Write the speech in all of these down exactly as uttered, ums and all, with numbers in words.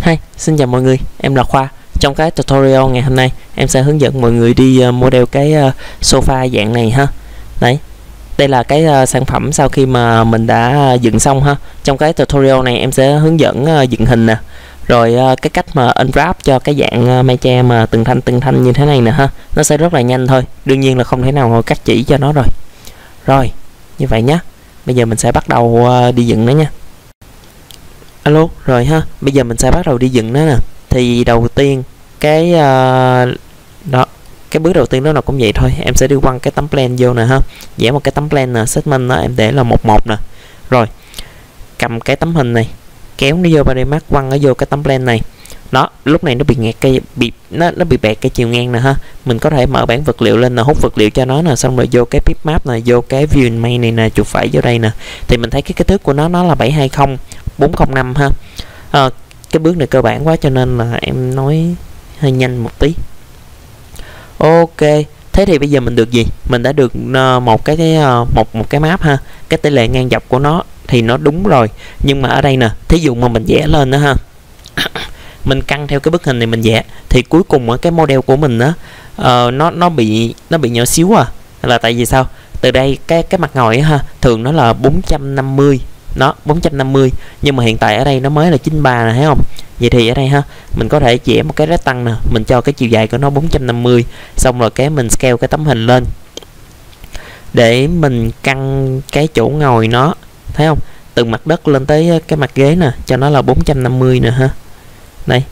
Hi, xin chào mọi người, em là Khoa. Trong cái tutorial ngày hôm nay, em sẽ hướng dẫn mọi người đi uh, model cái uh, sofa dạng này ha. Đấy, đây là cái uh, sản phẩm sau khi mà mình đã uh, dựng xong ha. Trong cái tutorial này em sẽ hướng dẫn uh, dựng hình nè, rồi uh, cái cách mà unwrap cho cái dạng uh, mây tre mà từng thanh từng thanh như thế này nè ha. Nó sẽ rất là nhanh thôi, đương nhiên là không thể nào cắt chỉ cho nó rồi. Rồi, như vậy nhé. Bây giờ mình sẽ bắt đầu uh, đi dựng nó nha. Alo, rồi ha, bây giờ mình sẽ bắt đầu đi dựng nó nè. Thì đầu tiên cái uh, đó, cái bước đầu tiên đó là cũng vậy thôi. Em sẽ đi quăng cái tấm plan vô nè ha. Vẽ một cái tấm plan nè, segment nó em để là một một nè. Rồi, cầm cái tấm hình này, kéo nó vô ba D Max, quăng nó vô cái tấm plan này. Đó, lúc này nó bị nghẹt cây, bị nó nó bị bẹt cái chiều ngang nè ha. Mình có thể mở bảng vật liệu lên là hút vật liệu cho nó nè, xong rồi vô cái bitmap này, vô cái view in main này nè, chuột phải vô đây nè. Thì mình thấy cái kích thước của nó nó là bảy hai không bốn không năm ha. À, cái bước này cơ bản quá cho nên là em nói hơi nhanh một tí. Ok, thế thì bây giờ mình được gì? Mình đã được uh, một cái, cái uh, một một cái map ha. Cái tỷ lệ ngang dọc của nó thì nó đúng rồi. Nhưng mà ở đây nè, thí dụ mà mình vẽ lên đó ha. Mình căng theo cái bức hình này mình vẽ thì cuối cùng ở cái model của mình á uh, nó nó bị nó bị nhỏ xíu à. Là tại vì sao? Từ đây cái cái mặt ngồi á ha, thường nó là bốn trăm năm mươi. Nó bốn trăm năm mươi, nhưng mà hiện tại ở đây nó mới là chín mươi ba nè, thấy không? Vậy thì ở đây ha, mình có thể vẽ một cái rectangle nè, mình cho cái chiều dài của nó bốn trăm năm mươi, xong rồi cái mình scale cái tấm hình lên để mình căng cái chỗ ngồi nó, thấy không? Từ mặt đất lên tới cái mặt ghế nè, cho nó là bốn trăm năm mươi nè ha. Đây.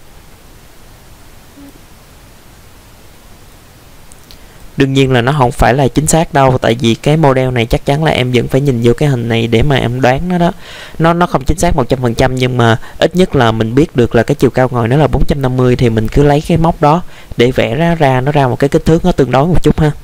Đương nhiên là nó không phải là chính xác đâu, tại vì cái model này chắc chắn là em vẫn phải nhìn vô cái hình này để mà em đoán nó đó. Nó nó không chính xác một trăm phần trăm, nhưng mà ít nhất là mình biết được là cái chiều cao ngồi nó là bốn trăm năm mươi, thì mình cứ lấy cái móc đó để vẽ ra ra nó ra một cái kích thước nó tương đối một chút ha.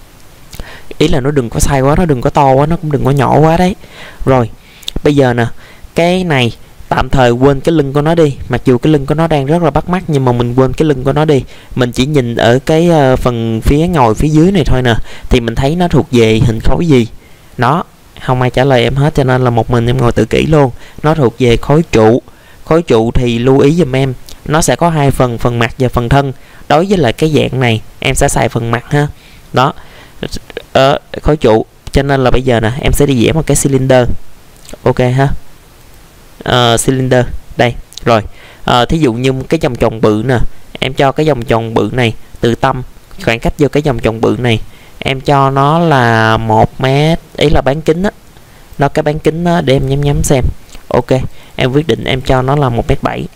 Ý là nó đừng có sai quá, nó đừng có to quá, nó cũng đừng có nhỏ quá đấy. Rồi, bây giờ nè, cái này tạm thời quên cái lưng của nó đi. Mặc dù cái lưng của nó đang rất là bắt mắt, nhưng mà mình quên cái lưng của nó đi. Mình chỉ nhìn ở cái uh, phần phía ngồi phía dưới này thôi nè, thì mình thấy nó thuộc về hình khối gì. Nó không ai trả lời em hết, cho nên là một mình em ngồi tự kỹ luôn. Nó thuộc về khối trụ. Khối trụ thì lưu ý giùm em, nó sẽ có hai phần, phần mặt và phần thân. Đối với lại cái dạng này em sẽ xài phần mặt ha. Đó, ờ, khối trụ. Cho nên là bây giờ nè, em sẽ đi vẽ một cái cylinder. Ok ha. Uh, cylinder đây rồi. Uh, thí dụ như cái vòng tròn bự nè, em cho cái vòng tròn bự này từ tâm khoảng cách vô cái vòng tròn bự này em cho nó là một mét, ý là bán kính á, nó cái bán kính đó để em nhắm nhắm xem. Ok, em quyết định em cho nó là một mét bảy.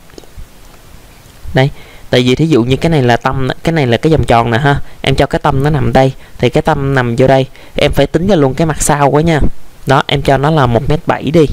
Đây, tại vì thí dụ như cái này là tâm, cái này là cái vòng tròn nè ha, em cho cái tâm nó nằm đây thì cái tâm nằm vô đây, em phải tính ra luôn cái mặt sau quá nha. Đó, em cho nó là một mét bảy đi.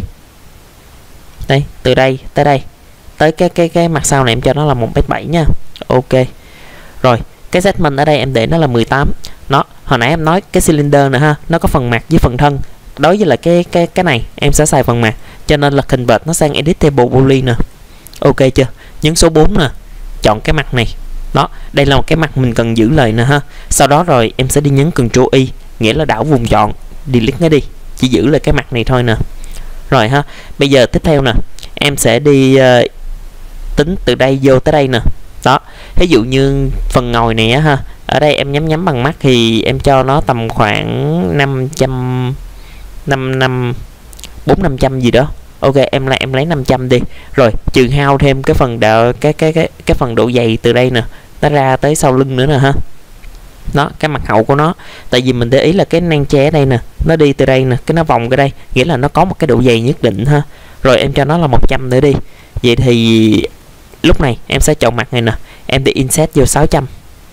Đây, từ đây tới đây, tới cái cái cái mặt sau này em cho nó là một mét bảy nha. Ok. Rồi, cái segment ở đây em để nó là mười tám. Nó, hồi nãy em nói cái cylinder nè ha, nó có phần mặt với phần thân. Đối với là cái cái cái này em sẽ xài phần mặt, cho nên là convert nó sang editable poly nè. Ok chưa? Nhấn số bốn nè, chọn cái mặt này. Đó, đây là một cái mặt mình cần giữ lời nè ha. Sau đó rồi em sẽ đi nhấn Ctrl Y, nghĩa là đảo vùng chọn, delete nó đi, chỉ giữ lại cái mặt này thôi nè. Rồi ha, bây giờ tiếp theo nè, em sẽ đi uh, tính từ đây vô tới đây nè. Đó, ví dụ như phần ngồi này á ha, ở đây em nhắm nhắm bằng mắt thì em cho nó tầm khoảng năm trăm, năm năm, bốn năm trăm gì đó. Ok, em lại em lấy năm trăm đi. Rồi, trừ hao thêm cái phần đạo, cái cái cái cái phần độ dày từ đây nè, nó ra tới sau lưng nữa nè ha. Đó, cái mặt hậu của nó, tại vì mình để ý là cái nang tre ở đây nè, nó đi từ đây nè, cái nó vòng cái đây, nghĩa là nó có một cái độ dày nhất định ha. Rồi em cho nó là một trăm nữa đi. Vậy thì lúc này em sẽ chọn mặt này nè, em đi insert vô sáu trăm.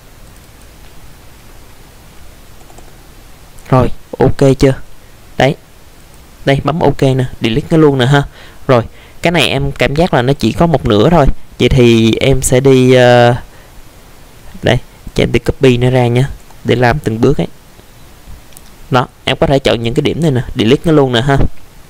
Rồi, ok chưa? Đấy. Đây, bấm ok nè, delete nó luôn nè ha. Rồi, cái này em cảm giác là nó chỉ có một nửa thôi. Vậy thì em sẽ đi uh, đây, cho em đi copy nó ra nha, để làm từng bước ấy. Đó, em có thể chọn những cái điểm này nè, delete nó luôn nè ha.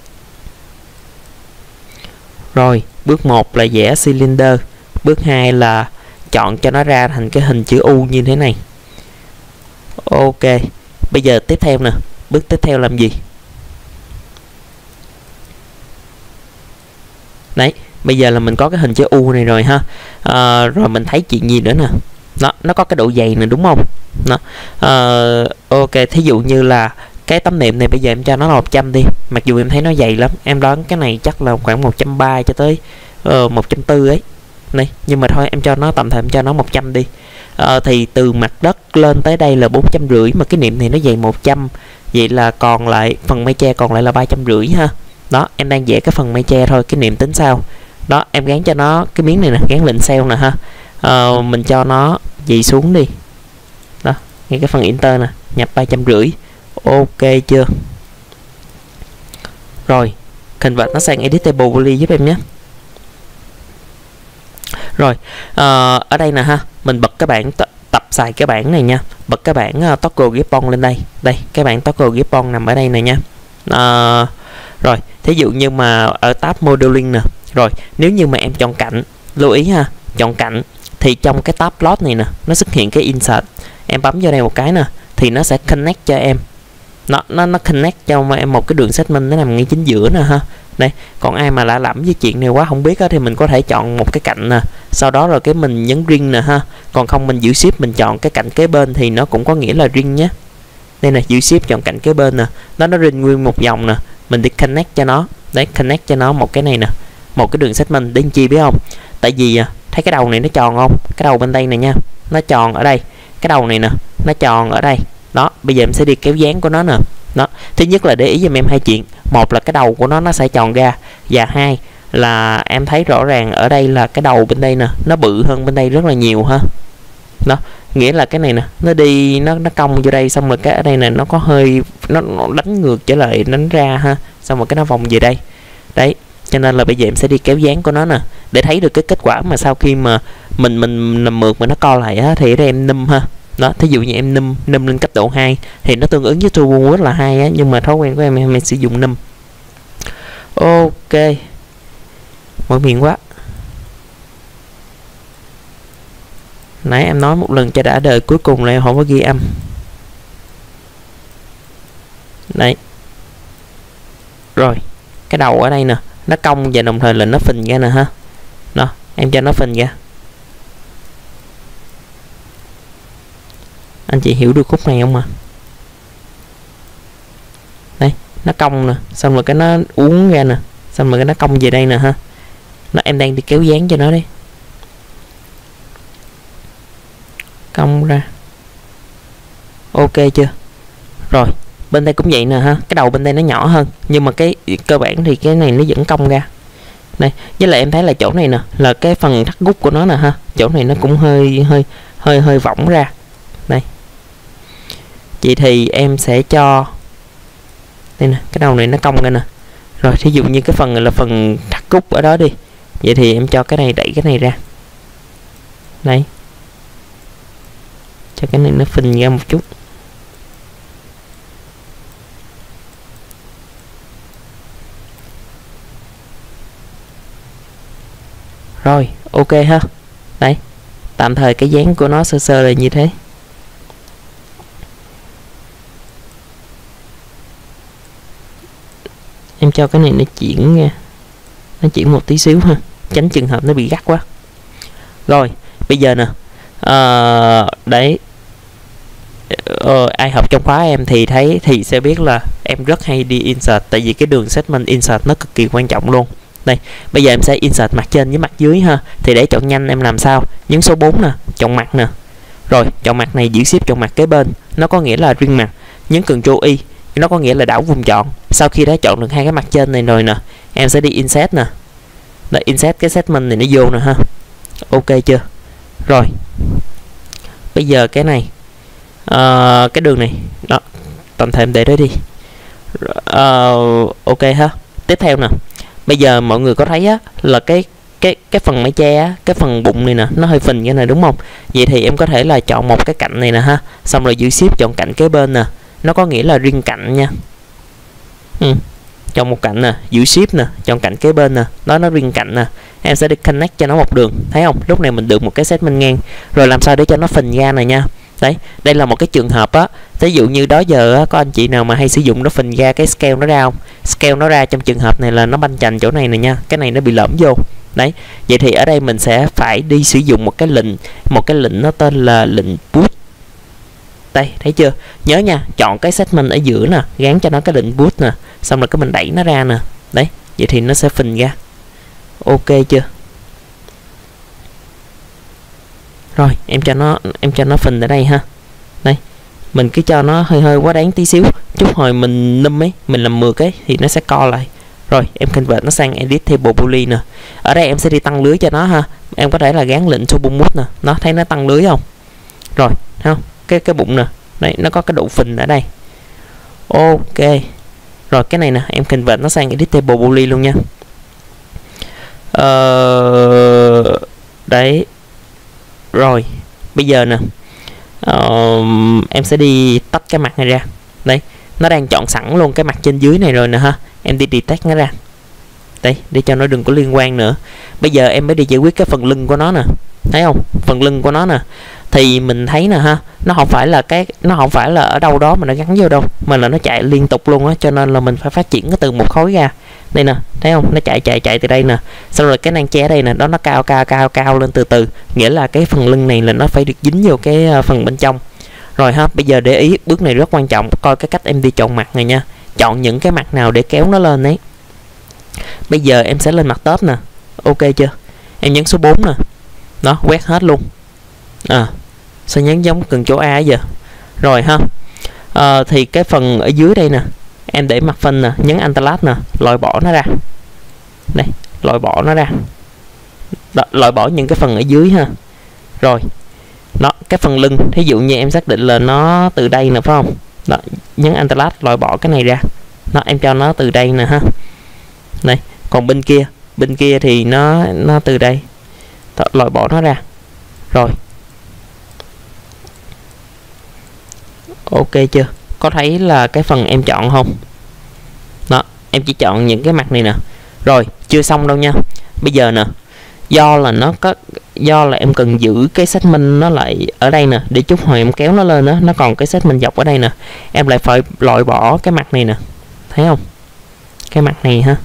Rồi, bước một là vẽ cylinder, bước hai là chọn cho nó ra thành cái hình chữ U như thế này. Ok, bây giờ tiếp theo nè, bước tiếp theo làm gì? Đấy, bây giờ là mình có cái hình chữ U này rồi ha. À, rồi mình thấy chuyện gì nữa nè, nó nó có cái độ dày này đúng không? Nó à, ok, thí dụ như là cái tấm nệm này bây giờ em cho nó là một trăm đi, mặc dù em thấy nó dày lắm, em đoán cái này chắc là khoảng một trăm ba mươi cho tới uh, một trăm bốn mươi ấy này, nhưng mà thôi em cho nó tầm thời em cho nó một trăm đi. À, thì từ mặt đất lên tới đây là bốn trăm rưỡi, mà cái nệm này nó dày một trăm, vậy là còn lại phần mây tre còn lại là ba trăm rưỡi ha. Đó, em đang vẽ cái phần mây tre thôi, cái nệm tính sau. Đó, em gắn cho nó cái miếng này nè, gắn lệnh cell nè ha. À, mình cho nó dị xuống đi. Đó, ngay cái phần enter nè, nhập ba trăm rưỡi. Ok chưa? Rồi, convert nó sang editable poly giúp em nhé. Rồi, à, ở đây nè ha, mình bật cái bảng tập xài cái bảng này nha, bật cái bảng uh, toggle ribbon lên đây. Đây, cái bảng toggle ribbon nằm ở đây này nha. À, rồi, thí dụ như mà ở tab modeling nè. Rồi, nếu như mà em chọn cạnh, lưu ý ha, chọn cạnh thì trong cái tab plot này nè, nó xuất hiện cái insert. Em bấm vô đây một cái nè thì nó sẽ connect cho em. Nó nó nó connect cho em một cái đường segment nó nằm ngay chính giữa nè ha. Đây, còn ai mà lạ lẫm với chuyện này quá không biết á, thì mình có thể chọn một cái cạnh nè, sau đó rồi cái mình nhấn ring nè ha. Còn không mình giữ shift mình chọn cái cạnh kế bên thì nó cũng có nghĩa là ring nhé. Đây nè, giữ shift chọn cạnh kế bên nè, nó nó ring nguyên một dòng nè, mình đi connect cho nó. Đấy, connect cho nó một cái này nè, một cái đường segment. Đến chi biết không? Tại vì thấy cái đầu này nó tròn không? Cái đầu bên đây này nha, nó tròn ở đây. Cái đầu này nè, nó tròn ở đây. Đó, bây giờ em sẽ đi kéo dáng của nó nè. Đó, thứ nhất là để ý giùm em hai chuyện. Một là cái đầu của nó nó sẽ tròn ra, và hai là em thấy rõ ràng ở đây là cái đầu bên đây nè, nó bự hơn bên đây rất là nhiều ha. Đó, nghĩa là cái này nè, nó đi nó nó cong vô đây, xong rồi cái ở đây nè nó có hơi nó, nó đánh ngược trở lại, đánh ra ha, xong rồi cái nó vòng về đây. Đấy, cho nên là bây giờ em sẽ đi kéo dáng của nó nè, để thấy được cái kết quả mà sau khi mà mình mình nằm mượt mà nó co lại á, thì ở đây em num ha. Đó, thí dụ như em num num lên cấp độ hai thì nó tương ứng với turbo rất là hay á, nhưng mà thói quen của em em, em sử dụng num. Ok, mỗi miệng quá. Nãy em nói một lần cho đã đời, cuối cùng là em không có ghi âm. Đấy. Rồi, cái đầu ở đây nè, nó cong và đồng thời là nó phình ra nè ha. Đó, em cho nó phình ra. Anh chị hiểu được khúc này không mà? Đây, nó cong nè, xong rồi cái nó uốn ra nè, xong rồi cái nó cong về đây nè ha. Nó em đang đi kéo dáng cho nó đi. Cong ra. Ok chưa? Rồi, bên đây cũng vậy nè ha. Cái đầu bên đây nó nhỏ hơn, nhưng mà cái cơ bản thì cái này nó vẫn cong ra. Đây, với lại em thấy là chỗ này nè, là cái phần thắt gút của nó nè ha. Chỗ này nó cũng hơi hơi hơi hơi võng ra. Đây. Vậy thì em sẽ cho đây nè, cái đầu này nó cong ra nè. Rồi, thí dụ như cái phần này là phần thắt gút ở đó đi. Vậy thì em cho cái này đẩy cái này ra. Đây. Cho cái này nó phình ra một chút. Rồi, ok ha. Đấy, tạm thời cái dáng của nó sơ sơ là như thế. Em cho cái này nó chuyển nha, nó chuyển một tí xíu ha, tránh trường hợp nó bị gắt quá. Rồi, bây giờ nè, à, đấy, ờ, ai học trong khóa em thì thấy thì sẽ biết là em rất hay đi insert, tại vì cái đường segment insert nó cực kỳ quan trọng luôn. Đây, bây giờ em sẽ insert mặt trên với mặt dưới ha. Thì để chọn nhanh em làm sao? Nhấn số bốn nè, chọn mặt nè. Rồi, chọn mặt này giữ ship chọn mặt kế bên, nó có nghĩa là riêng mặt. Nhấn Ctrl Y, nó có nghĩa là đảo vùng chọn. Sau khi đã chọn được hai cái mặt trên này rồi nè, em sẽ đi insert nè. Để insert cái segment này nó vô nè ha. Ok chưa? Rồi. Bây giờ cái này, uh, cái đường này, đó, tạm thời em để đó đi. Uh, ok ha. Tiếp theo nè. Bây giờ mọi người có thấy á là cái cái cái phần mái che á, cái phần bụng này nè nó hơi phình như này đúng không? Vậy thì em có thể là chọn một cái cạnh này nè ha, xong rồi giữ shift chọn cạnh kế bên nè, nó có nghĩa là riêng cạnh nha. Ừ. Chọn một cạnh nè, giữ shift nè, chọn cạnh kế bên nè, đó nó riêng cạnh nè. Em sẽ đi connect cho nó một đường, thấy không? Lúc này mình được một cái segment ngang. Rồi làm sao để cho nó phình ra này nha. Đấy, đây là một cái trường hợp á, ví dụ như đó giờ á, có anh chị nào mà hay sử dụng nó phình ra cái scale nó ra không? Scale nó ra trong trường hợp này là nó banh chành chỗ này nè nha, cái này nó bị lõm vô. Đấy, vậy thì ở đây mình sẽ phải đi sử dụng một cái lệnh, một cái lệnh nó tên là lệnh put. Đây, thấy chưa? Nhớ nha, chọn cái segment ở giữa nè, gắn cho nó cái lệnh put nè, xong rồi cái mình đẩy nó ra nè. Đấy, vậy thì nó sẽ phình ra. Ok chưa? Rồi, em cho nó em cho nó phình ở đây ha. Đây, mình cứ cho nó hơi hơi quá đáng tí xíu, chút hồi mình num ấy, mình làm mượt ấy thì nó sẽ co lại. Rồi, em convert nó sang edit table boolean nè. Ở đây em sẽ đi tăng lưới cho nó ha. Em có thể là gắn lệnh turbo move nè, nó thấy nó tăng lưới không? Rồi, thấy không? Cái cái bụng nè, đấy, nó có cái độ phình ở đây. Ok. Rồi cái này nè, em convert nó sang edit table boolean luôn nha. Ờ đấy. Rồi, bây giờ nè, uh, em sẽ đi tách cái mặt này ra. Đấy, nó đang chọn sẵn luôn cái mặt trên dưới này rồi nè ha. Em đi detach nó ra. Đây, để cho nó đừng có liên quan nữa. Bây giờ em mới đi giải quyết cái phần lưng của nó nè. Thấy không? Phần lưng của nó nè. Thì mình thấy nè ha, nó không phải là cái nó không phải là ở đâu đó mà nó gắn vô đâu, mà là nó chạy liên tục luôn á, cho nên là mình phải phát triển nó từ một khối ra. Đây nè, thấy không? Nó chạy chạy chạy từ đây nè. Xong rồi cái nang che đây nè, đó nó cao cao cao cao lên từ từ, nghĩa là cái phần lưng này là nó phải được dính vô cái phần bên trong. Rồi ha, bây giờ để ý bước này rất quan trọng, coi cái cách em đi chọn mặt này nha. Chọn những cái mặt nào để kéo nó lên đấy. Bây giờ em sẽ lên mặt top nè. Ok chưa? Em nhấn số bốn nè. Đó, quét hết luôn. À, sao nhấn giống cần chỗ A giờ. Rồi ha. À, thì cái phần ở dưới đây nè, em để mặt phanh nè, nhấn Alt nè, loại bỏ nó ra. Đây, loại bỏ nó ra. Đó, loại bỏ những cái phần ở dưới ha. Rồi. Đó, cái phần lưng, thí dụ như em xác định là nó từ đây nè phải không? Đó, nhấn Alt loại bỏ cái này ra. Đó, em cho nó từ đây nè ha. Đây, còn bên kia, bên kia thì nó nó từ đây. Đó, loại bỏ nó ra. Rồi. Ok chưa? Có thấy là cái phần em chọn không? Đó, em chỉ chọn những cái mặt này nè. Rồi, chưa xong đâu nha. Bây giờ nè, do là nó có do là em cần giữ cái segment nó lại ở đây nè, để chút hồi em kéo nó lên đó, nó còn cái segment dọc ở đây nè. Em lại phải loại bỏ cái mặt này nè. Thấy không? Cái mặt này ha.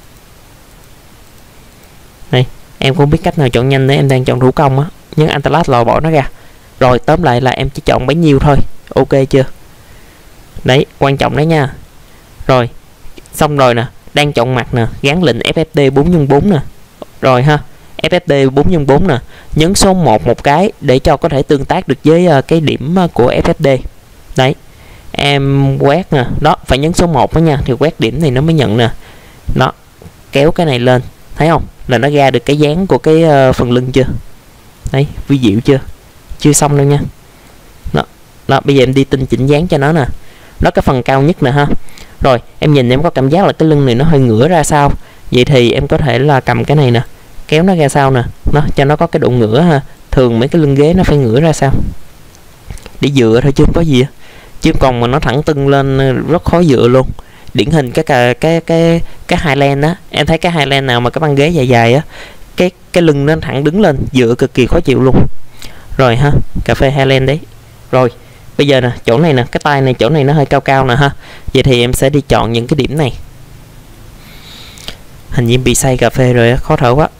Đây, em cũng biết cách nào chọn nhanh, để em đang chọn thủ công á, nhấn Alt loại bỏ nó ra. Rồi tóm lại là em chỉ chọn bấy nhiêu thôi. Ok chưa? Đấy, quan trọng đấy nha. Rồi, xong rồi nè, đang chọn mặt nè, gắn lệnh ép ép đê bốn nhân bốn nè. Rồi ha, ép ép đê bốn nhân bốn nè, nhấn số một một cái để cho có thể tương tác được với uh, cái điểm uh, của ép ép đê. Đấy, em quét nè, đó, phải nhấn số một đó nha, thì quét điểm này nó mới nhận nè. Đó, kéo cái này lên, thấy không? Là nó ra được cái dáng của cái uh, phần lưng chưa? Đấy, vi diệu chưa? Chưa xong đâu nha. Đó, đó, bây giờ em đi tinh chỉnh dáng cho nó nè. Đó, cái phần cao nhất nè ha. Rồi, em nhìn em có cảm giác là cái lưng này nó hơi ngửa ra sau. Vậy thì em có thể là cầm cái này nè, kéo nó ra sau nè, nó cho nó có cái độ ngửa ha. Thường mấy cái lưng ghế nó phải ngửa ra sau để dựa thôi chứ không có gì. Chứ còn mà nó thẳng tưng lên rất khó dựa luôn. Điển hình cái cái cái cái cái Highland á, em thấy cái Highland nào mà cái băng ghế dài dài á, cái cái lưng nó thẳng đứng lên, dựa cực kỳ khó chịu luôn. Rồi ha, cà phê Highland đấy. Rồi, bây giờ nè, chỗ này nè, cái tay này chỗ này nó hơi cao cao nè ha. Vậy thì em sẽ đi chọn những cái điểm này. Hình như bị say cà phê rồi á, khó thở quá.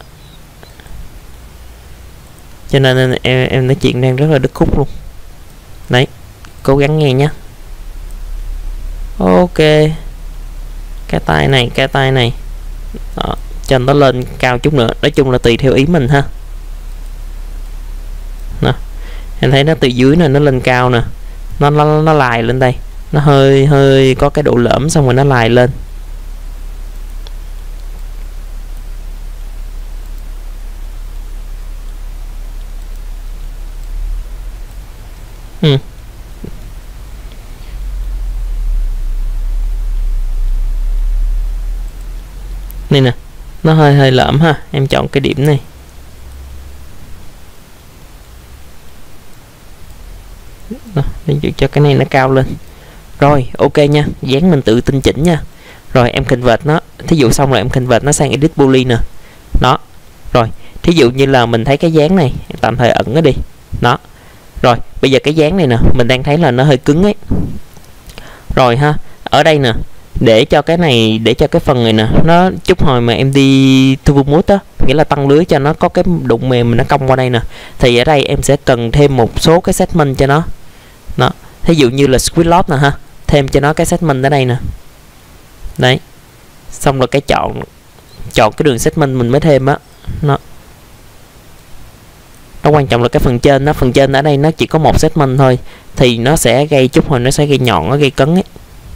Cho nên em, em nói chuyện đang rất là đứt khúc luôn. Đấy, cố gắng nghe nhé. Ok. Cái tay này, cái tay này. Đó, cho nó lên cao chút nữa. Nói chung là tùy theo ý mình ha. Nè, em thấy nó từ dưới này nó lên cao nè. Nó, nó, nó lài lên đây. Nó hơi hơi có cái độ lõm, xong rồi nó lài lên. Ừ. Này nè, nó hơi hơi lõm ha. Em chọn cái điểm này. Đó, để cho cái này nó cao lên. Rồi, ok nha, dáng mình tự tinh chỉnh nha. Rồi em convert nó, thí dụ xong rồi em convert nó sang edit boolean nè. Đó. Rồi, thí dụ như là mình thấy cái dáng này, tạm thời ẩn nó đi. Đó. Rồi, bây giờ cái dáng này nè, mình đang thấy là nó hơi cứng ấy. Rồi ha, ở đây nè, để cho cái này, để cho cái phần này nè nó chút hồi mà em đi turbo mode á, nghĩa là tăng lưới cho nó có cái độ mềm mà nó cong qua đây nè, thì ở đây em sẽ cần thêm một số cái segment cho nó. Đó, thí dụ như là squid load nè ha, thêm cho nó cái segment ở đây nè. Đấy, xong rồi cái chọn chọn cái đường segment mình mới thêm á. Nó nó quan trọng là cái phần trên nó, phần trên ở đây nó chỉ có một segment thôi, thì nó sẽ gây chút hồi nó sẽ gây nhọn, nó gây cấn ấy.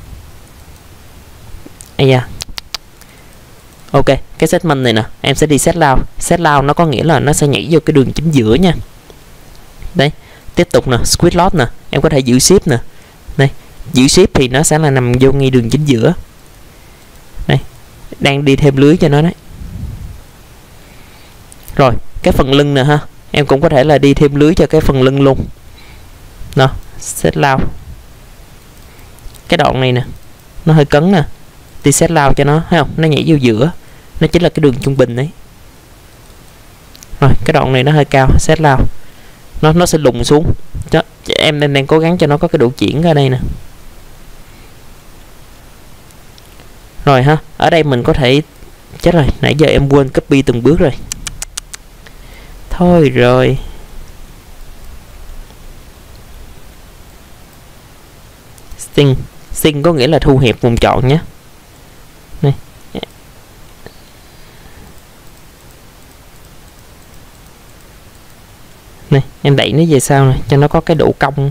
Ây da. Ok, cái segment này nè, em sẽ đi set lao. Set lao nó có nghĩa là nó sẽ nhảy vô cái đường chính giữa nha. Đấy, tiếp tục nè, squid load nè, em có thể giữ ship nè. Đây, giữ ship thì nó sẽ là nằm vô ngay đường chính giữa. Đây, đang đi thêm lưới cho nó đấy. Rồi, cái phần lưng nè ha, em cũng có thể là đi thêm lưới cho cái phần lưng luôn. Đó, set lao. Cái đoạn này nè, nó hơi cấn nè, đi set lao cho nó, thấy không? Nó nhảy vô giữa, nó chính là cái đường trung bình đấy. Rồi, cái đoạn này nó hơi cao, set lao. Nó nó sẽ lùng xuống. Đó, em đang đang cố gắng cho nó có cái độ chuyển ở đây nè. Rồi ha, ở đây mình có thể, chết rồi, nãy giờ em quên copy từng bước rồi. Thôi rồi. Sting, Sting có nghĩa là thu hẹp vùng chọn nhé. Này. Này, em đẩy nó về sau này cho nó có cái độ cong.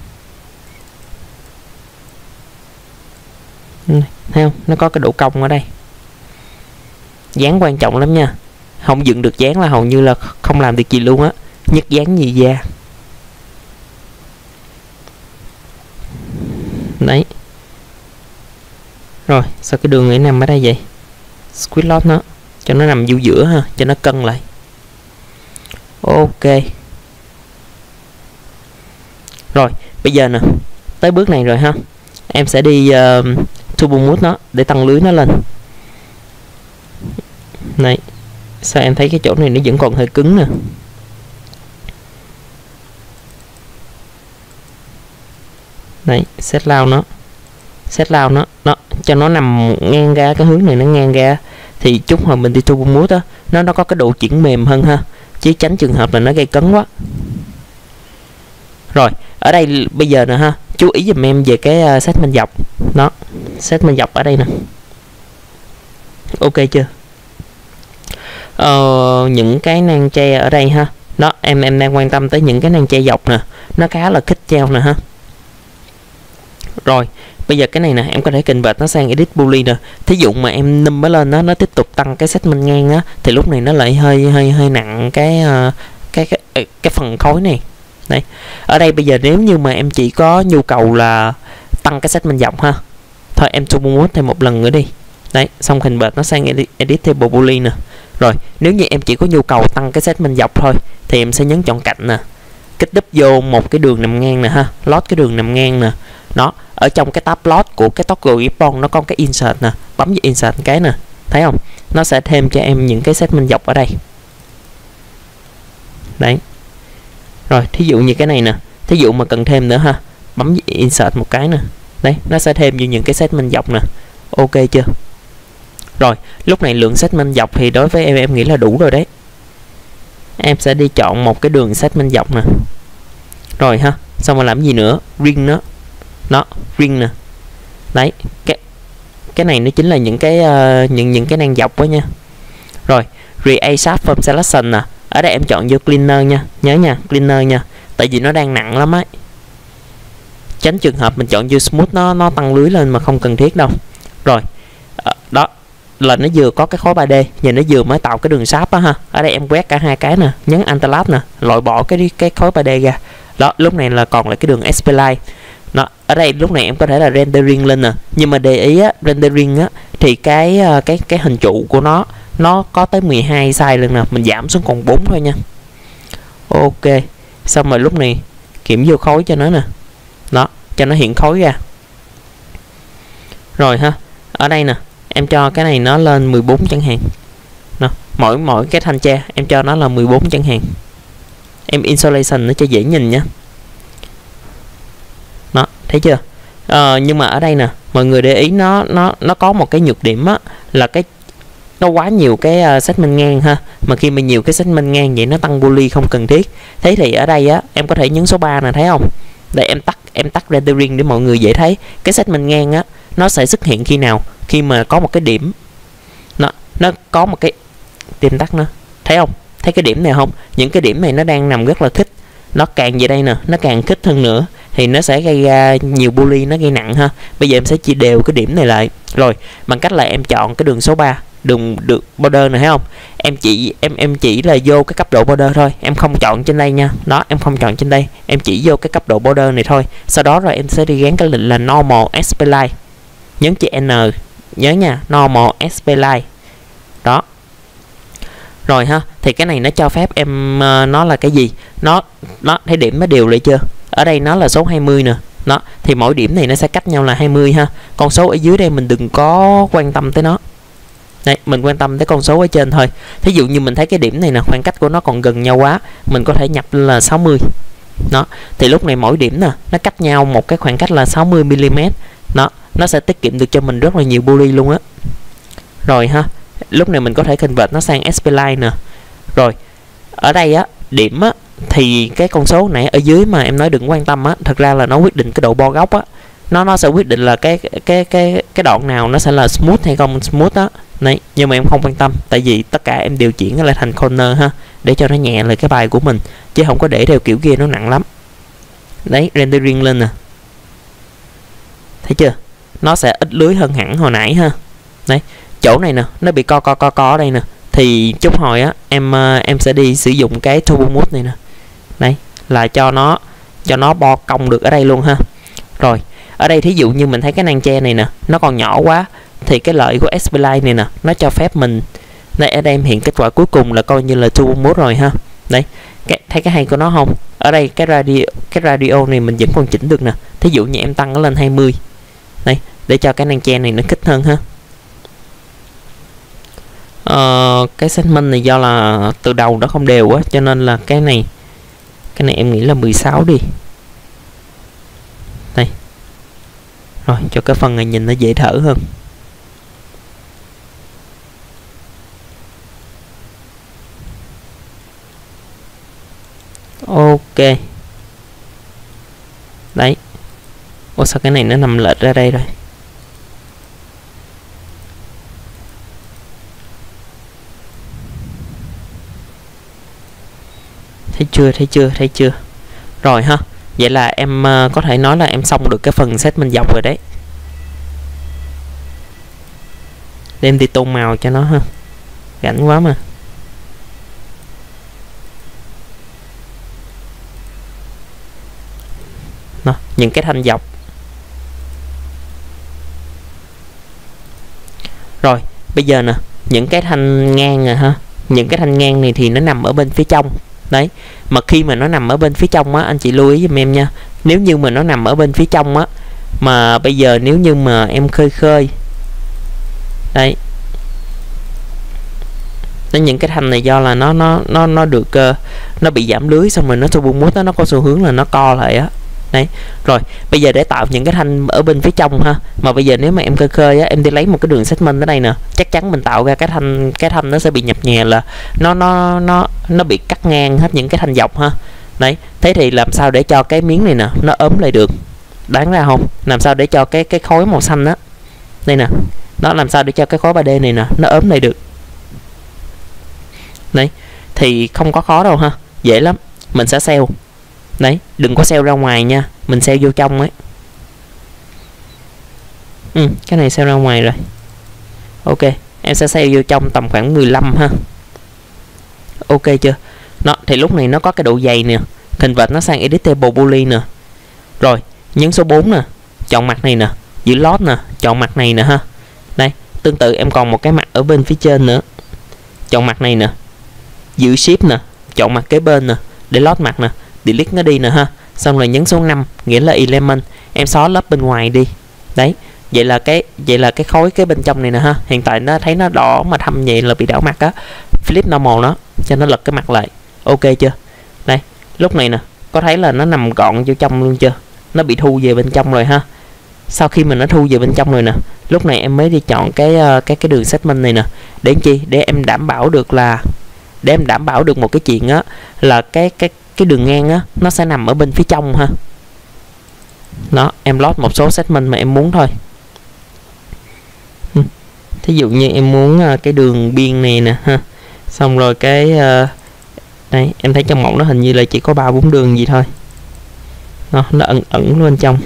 Này, thấy không? Nó có cái độ cong ở đây. Dán quan trọng lắm nha. Không dựng được dán là hầu như là không làm được gì luôn á. Nhất dán nhì da. Đấy. Rồi, sao cái đường này nằm ở đây vậy? Squid load nó, cho nó nằm vô giữa ha, cho nó cân lại. Ok. Rồi, bây giờ nè, tới bước này rồi ha. Em sẽ đi uh, turbo mode nó để tăng lưới nó lên. Này, sao em thấy cái chỗ này nó vẫn còn hơi cứng nè. Đấy, set lao nó. Set lao nó, nó cho nó nằm ngang ra, cái hướng này nó ngang ra thì chút hồi mình đi turbo mode á, nó nó có cái độ chuyển mềm hơn ha, chứ tránh trường hợp là nó gây cấn quá. Rồi, ở đây bây giờ nè ha, chú ý giùm em về cái uh, segment dọc. Đó, segment dọc ở đây nè. Ok chưa? Ờ, những cái nang tre ở đây ha. Đó, em em đang quan tâm tới những cái nang tre dọc nè, nó khá là khít treo nè ha. Rồi, bây giờ cái này nè, em có thể convert nó sang edit boolean nè. Thí dụ mà em num nó lên đó, nó tiếp tục tăng cái segment ngang á, thì lúc này nó lại hơi hơi hơi nặng cái uh, cái cái cái phần khối này. Đấy. Ở đây bây giờ nếu như mà em chỉ có nhu cầu là tăng cái segment dọc ha, thôi em turbo mode thêm một lần nữa đi. Đấy, xong convert nó sang edit, editable boolean nè. Rồi, nếu như em chỉ có nhu cầu tăng cái segment dọc thôi thì em sẽ nhấn chọn cạnh nè, kích đúp vô một cái đường nằm ngang nè ha, load cái đường nằm ngang nè. Đó, ở trong cái tab load của cái toggle ribbon nó có cái insert nè, bấm vào insert cái nè, thấy không? Nó sẽ thêm cho em những cái segment dọc ở đây. Đấy. Rồi, thí dụ như cái này nè, thí dụ mà cần thêm nữa ha, bấm vào insert một cái nè. Đấy, nó sẽ thêm vô những cái segment dọc nè. Ok chưa? Rồi, lúc này lượng segment dọc thì đối với em em nghĩ là đủ rồi đấy. Em sẽ đi chọn một cái đường segment dọc nè. Rồi ha, xong rồi làm gì nữa? Ring nó. Nó, ring nè. Đấy, cái cái này nó chính là những cái uh, những những cái nang dọc đó nha. Rồi, create shape from selection nè. Ở đây em chọn vô cleaner nha, nhớ nha, cleaner nha. Tại vì nó đang nặng lắm ấy. Tránh trường hợp mình chọn vô smooth nó nó tăng lưới lên mà không cần thiết đâu. Rồi, uh, đó là nó vừa có cái khối ba D, giờ nó vừa mới tạo cái đường sáp á ha. Ở đây em quét cả hai cái nè, nhấn Alt nè, loại bỏ cái cái khối ba D ra. Đó, lúc này là còn lại cái đường spline. Nó ở đây lúc này em có thể là rendering lên nè, nhưng mà để ý á, rendering á thì cái cái cái hình trụ của nó nó có tới mười hai size lần nè, mình giảm xuống còn bốn thôi nha. Ok, xong rồi lúc này kiểm vô khối cho nó nè. Đó, cho nó hiện khối ra. Rồi ha, ở đây nè, em cho cái này nó lên mười bốn chẳng hạn. Nè, mỗi mỗi cái thanh tre em cho nó là mười bốn chẳng hạn. Em insulation nó cho dễ nhìn nha. Đó, thấy chưa? Ờ, nhưng mà ở đây nè mọi người để ý, nó nó nó có một cái nhược điểm á, là cái nó quá nhiều cái uh, segment ngang ha. Mà khi mà nhiều cái segment ngang vậy nó tăng bully không cần thiết. Thế thì ở đây á em có thể nhấn số ba nè, thấy không? Để em tắt em tắt rendering để mọi người dễ thấy. Cái segment ngang á nó sẽ xuất hiện khi nào? Khi mà có một cái điểm, nó nó có một cái tìm tắt nữa, thấy không? Thấy cái điểm này không? Những cái điểm này nó đang nằm rất là khích, nó càng về đây nè nó càng khích hơn nữa thì nó sẽ gây ra nhiều bully, nó gây nặng ha. Bây giờ em sẽ chia đều cái điểm này lại rồi bằng cách là em chọn cái đường số ba, đường được border này, thấy không? Em chỉ em em chỉ là vô cái cấp độ border thôi, em không chọn trên đây nha. Đó, em không chọn trên đây, em chỉ vô cái cấp độ border này thôi. Sau đó rồi em sẽ đi gắn cái lệnh là normal spline, nhấn chữ N, nhớ nha, normal spline. Đó. Rồi ha, thì cái này nó cho phép em uh, nó là cái gì? Nó nó thấy điểm nó đều lại chưa? Ở đây nó là số hai mươi nè. Đó, thì mỗi điểm này nó sẽ cách nhau là hai mươi ha. Con số ở dưới đây mình đừng có quan tâm tới nó. Đây, mình quan tâm tới con số ở trên thôi. Thí dụ như mình thấy cái điểm này nè, khoảng cách của nó còn gần nhau quá, mình có thể nhập là sáu mươi. Đó, thì lúc này mỗi điểm nè, nó cách nhau một cái khoảng cách là sáu mươi mi li mét. Đó, nó sẽ tiết kiệm được cho mình rất là nhiều bully luôn á. Rồi ha, lúc này mình có thể convert nó sang spline nè. Rồi, ở đây á, điểm á, thì cái con số này ở dưới mà em nói đừng quan tâm á, thật ra là nó quyết định cái độ bo góc á. Nó nó sẽ quyết định là cái cái cái cái đoạn nào nó sẽ là smooth hay không smooth đó. Đấy, nhưng mà em không quan tâm, tại vì tất cả em điều chuyển lại thành corner ha, để cho nó nhẹ lại cái bài của mình, chứ không có để theo kiểu kia nó nặng lắm. Đấy, rendering lên nè, thấy chưa? Nó sẽ ít lưới hơn hẳn hồi nãy ha. Đấy, chỗ này nè, nó bị co co co co ở đây nè, thì chút hồi á em em sẽ đi sử dụng cái turbo mode này nè. Đấy, là cho nó cho nó bo cong được ở đây luôn ha. Rồi, ở đây thí dụ như mình thấy cái nang tre này nè, nó còn nhỏ quá, thì cái lợi của spline này nè, nó cho phép mình, đây ở đây em hiện kết quả cuối cùng là coi như là turbo mode rồi ha. Đấy, cái, thấy cái hay của nó không? Ở đây cái radio cái radio này mình vẫn còn chỉnh được nè. Thí dụ như em tăng nó lên hai mươi. Đây, để cho cái nang tre này nó kích hơn ha. Ờ, cái segment này do là từ đầu nó không đều á, cho nên là cái này cái này em nghĩ là mười sáu đi. Đây. Rồi, cho cái phần này nhìn nó dễ thở hơn. Ok. Đấy. Ủa sao cái này nó nằm lệch ra đây rồi? Thấy chưa, thấy chưa, thấy chưa? Rồi ha. Vậy là em uh, có thể nói là em xong được cái phần segment dọc rồi đấy. Để em đi tôn màu cho nó ha. Rảnh quá mà. Đó, những cái thanh dọc. Rồi, bây giờ nè, những cái thanh ngang nè ha. Những cái thanh ngang này thì nó nằm ở bên phía trong. Đấy, mà khi mà nó nằm ở bên phía trong á, anh chị lưu ý giùm em nha. Nếu như mà nó nằm ở bên phía trong á, mà bây giờ nếu như mà em khơi khơi, đây, đến những cái thanh này do là nó nó nó nó được uh, nó bị giảm lưới, xong rồi nó turbo mode đó, nó có xu hướng là nó co lại á. Đấy, rồi bây giờ để tạo những cái thanh ở bên phía trong ha, mà bây giờ nếu mà em khơi khơi á, em đi lấy một cái đường segment ở đây nè, chắc chắn mình tạo ra cái thanh cái thanh nó sẽ bị nhập nhè, là nó nó nó nó bị cắt ngang hết những cái thanh dọc ha. Đấy, thế thì làm sao để cho cái miếng này nè nó ốm lại được? Đoán ra không? Làm sao để cho cái cái khối màu xanh đó, đây nè, nó làm sao để cho cái khối ba D này nè nó ốm lại được? Đấy, thì không có khó đâu ha, dễ lắm. Mình sẽ xeo. Đấy, đừng có xeo ra ngoài nha, mình xeo vô trong ấy. Ừ, cái này xeo ra ngoài rồi. Ok, em sẽ xeo vô trong tầm khoảng mười lăm ha. Ok chưa? Nó thì lúc này nó có cái độ dày nè, convert nó sang editable poly nè. Rồi, nhấn số bốn nè, chọn mặt này nè, giữ lót nè, chọn mặt này nè ha. Đây, tương tự em còn một cái mặt ở bên phía trên nữa. Chọn mặt này nè, giữ shift nè, chọn mặt kế bên nè, để lót mặt nè, delete nó đi nè ha. Xong rồi nhấn số năm, nghĩa là element, em xóa lớp bên ngoài đi. Đấy, vậy là cái vậy là cái khối cái bên trong này nè ha. Hiện tại nó thấy nó đỏ mà thâm vậy là bị đảo mặt á. Flip normal nó, cho nó lật cái mặt lại. Ok chưa? Đây, lúc này nè, có thấy là nó nằm gọn vô trong luôn chưa? Nó bị thu về bên trong rồi ha. sau khi mình nó thu về bên trong rồi nè, lúc này em mới đi chọn cái cái cái đường segment này nè. Để làm chi? Để em đảm bảo được là để em đảm bảo được một cái chuyện á, là cái cái cái đường ngang á nó sẽ nằm ở bên phía trong ha. Đó, em load một số segment mà em muốn thôi. Thí dụ như em muốn cái đường biên này nè ha. Xong rồi cái uh, đây, em thấy trong mẫu nó hình như là chỉ có ba bốn đường gì thôi. Nó nó ẩn ẩn bên trong.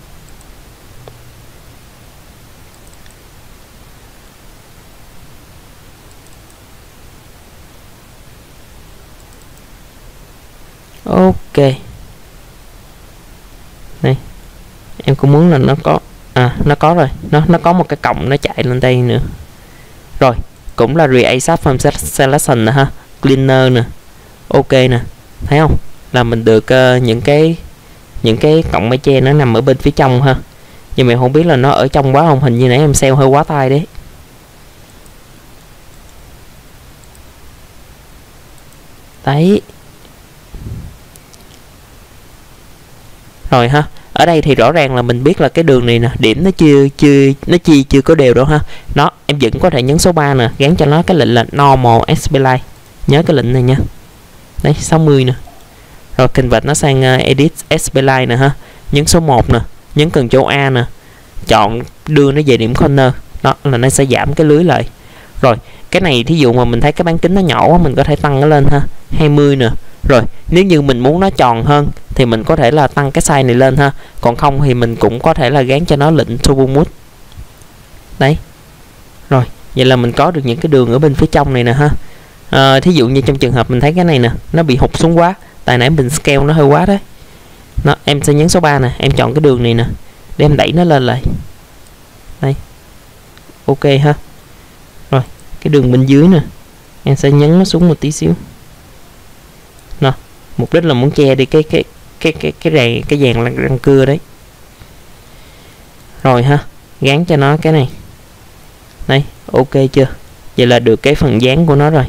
Ok. Đây. Em cũng muốn là nó có à nó có rồi, nó nó có một cái cổng nó chạy lên đây nữa. Rồi, cũng là Create Subform Selection nè ha, Cleaner nè. Ok nè. Thấy không? Là mình được uh, những cái những cái cọng mái che nó nằm ở bên phía trong ha. Nhưng mà không biết là nó ở trong quá không, hình như nãy em sell hơi quá tay đấy. Đấy. Rồi ha. Ở đây thì rõ ràng là mình biết là cái đường này nè, điểm nó chưa chưa nó chi chưa có đều đâu ha. Đó, em vẫn có thể nhấn số ba nè, gắn cho nó cái lệnh là normal spline. Nhớ cái lệnh này nha. Đấy, sáu mươi nè. Rồi convert nó sang uh, edit spline nè ha. Nhấn số một nè, nhấn cần chỗ A nè. Chọn đưa nó về điểm corner. Đó là nó sẽ giảm cái lưới lại. Rồi, cái này thí dụ mà mình thấy cái bán kính nó nhỏ, mình có thể tăng nó lên ha, hai mươi nè. Rồi, nếu như mình muốn nó tròn hơn thì mình có thể là tăng cái size này lên ha. Còn không thì mình cũng có thể là gán cho nó lệnh Turbo Mode. Đấy. Rồi, vậy là mình có được những cái đường ở bên phía trong này nè ha. À, thí dụ như trong trường hợp mình thấy cái này nè, nó bị hụt xuống quá, tại nãy mình scale nó hơi quá đấy. Nó, em sẽ nhấn số ba nè, em chọn cái đường này nè, để em đẩy nó lên lại. Đây. Ok ha. Rồi, cái đường bên dưới nè, em sẽ nhấn nó xuống một tí xíu. Nè, mục đích là muốn che đi cái cái cái cái cái ràng cái dàn răng, răng cưa đấy. Rồi ha, gắn cho nó cái này. Đây, ok chưa? Vậy là được cái phần dán của nó rồi.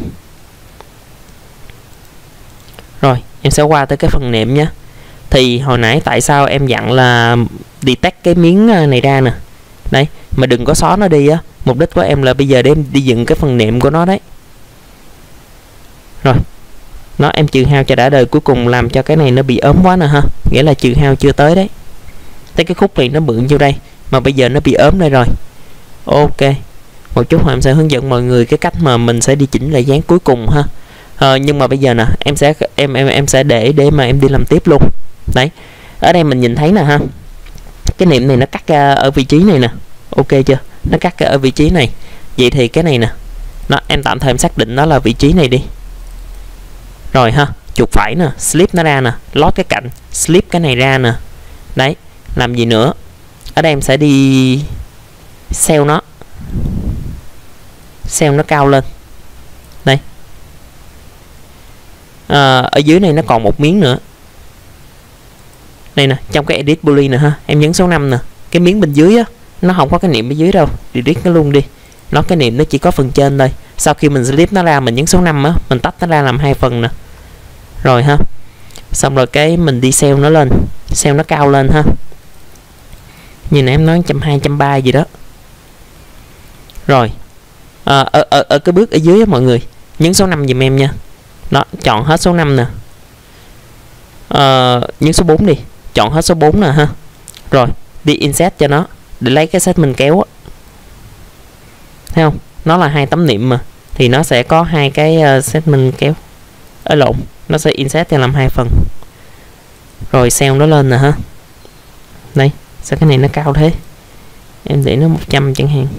Rồi, em sẽ qua tới cái phần nệm nhé. Thì hồi nãy tại sao em dặn là detect cái miếng này ra nè. Đấy, mà đừng có xóa nó đi á. Mục đích của em là bây giờ để em đi dựng cái phần nệm của nó đấy. Rồi, nó em trừ hao cho đã đời, cuối cùng làm cho cái này nó bị ốm quá nè ha. Nghĩa là trừ hao chưa tới đấy. Tới cái khúc này nó bự như đây, mà bây giờ nó bị ốm đây rồi. Ok. Một chút em sẽ hướng dẫn mọi người cái cách mà mình sẽ đi chỉnh lại dáng cuối cùng ha. À, nhưng mà bây giờ nè, em sẽ em em em sẽ để để mà em đi làm tiếp luôn. Đấy. Ở đây mình nhìn thấy nè ha. Cái niệm này nó cắt ra ở vị trí này nè. Ok chưa? Nó cắt ra ở vị trí này. Vậy thì cái này nè, nó em tạm thời em xác định nó là vị trí này đi. Rồi ha, chuột phải nè, slip nó ra nè, lót cái cạnh, slip cái này ra nè. Đấy, làm gì nữa? Ở đây em sẽ đi sell nó. Sell nó cao lên. Đây. À, ở dưới này nó còn một miếng nữa. Đây nè, trong cái edit bully nè ha, em nhấn số năm nè. Cái miếng bên dưới á, nó không có cái niệm bên dưới đâu, delete nó luôn đi. Nó cái niệm nó chỉ có phần trên thôi. Sau khi mình slip nó ra, mình nhấn số năm á, mình tách nó ra làm hai phần nè. Rồi ha. Xong rồi cái mình đi sell nó lên, sell nó cao lên ha. Như nãy em nói một trăm hai mươi, một trăm ba mươi gì đó. Rồi. À, ở, ở, ở cái bước ở dưới á mọi người, nhấn số năm giùm em nha. Đó, chọn hết số năm nè. À, nhấn số bốn đi, chọn hết số bốn nè ha. Rồi, đi insert cho nó để lấy cái set mình kéo á. Thấy không? Nó là hai tấm niệm mà, thì nó sẽ có hai cái uh, set mình kéo. Ở lộn, nó sẽ insert cho làm hai phần. Rồi sell nó lên nè ha. Đây, sao cái này nó cao thế? Em để nó một trăm chẳng hạn.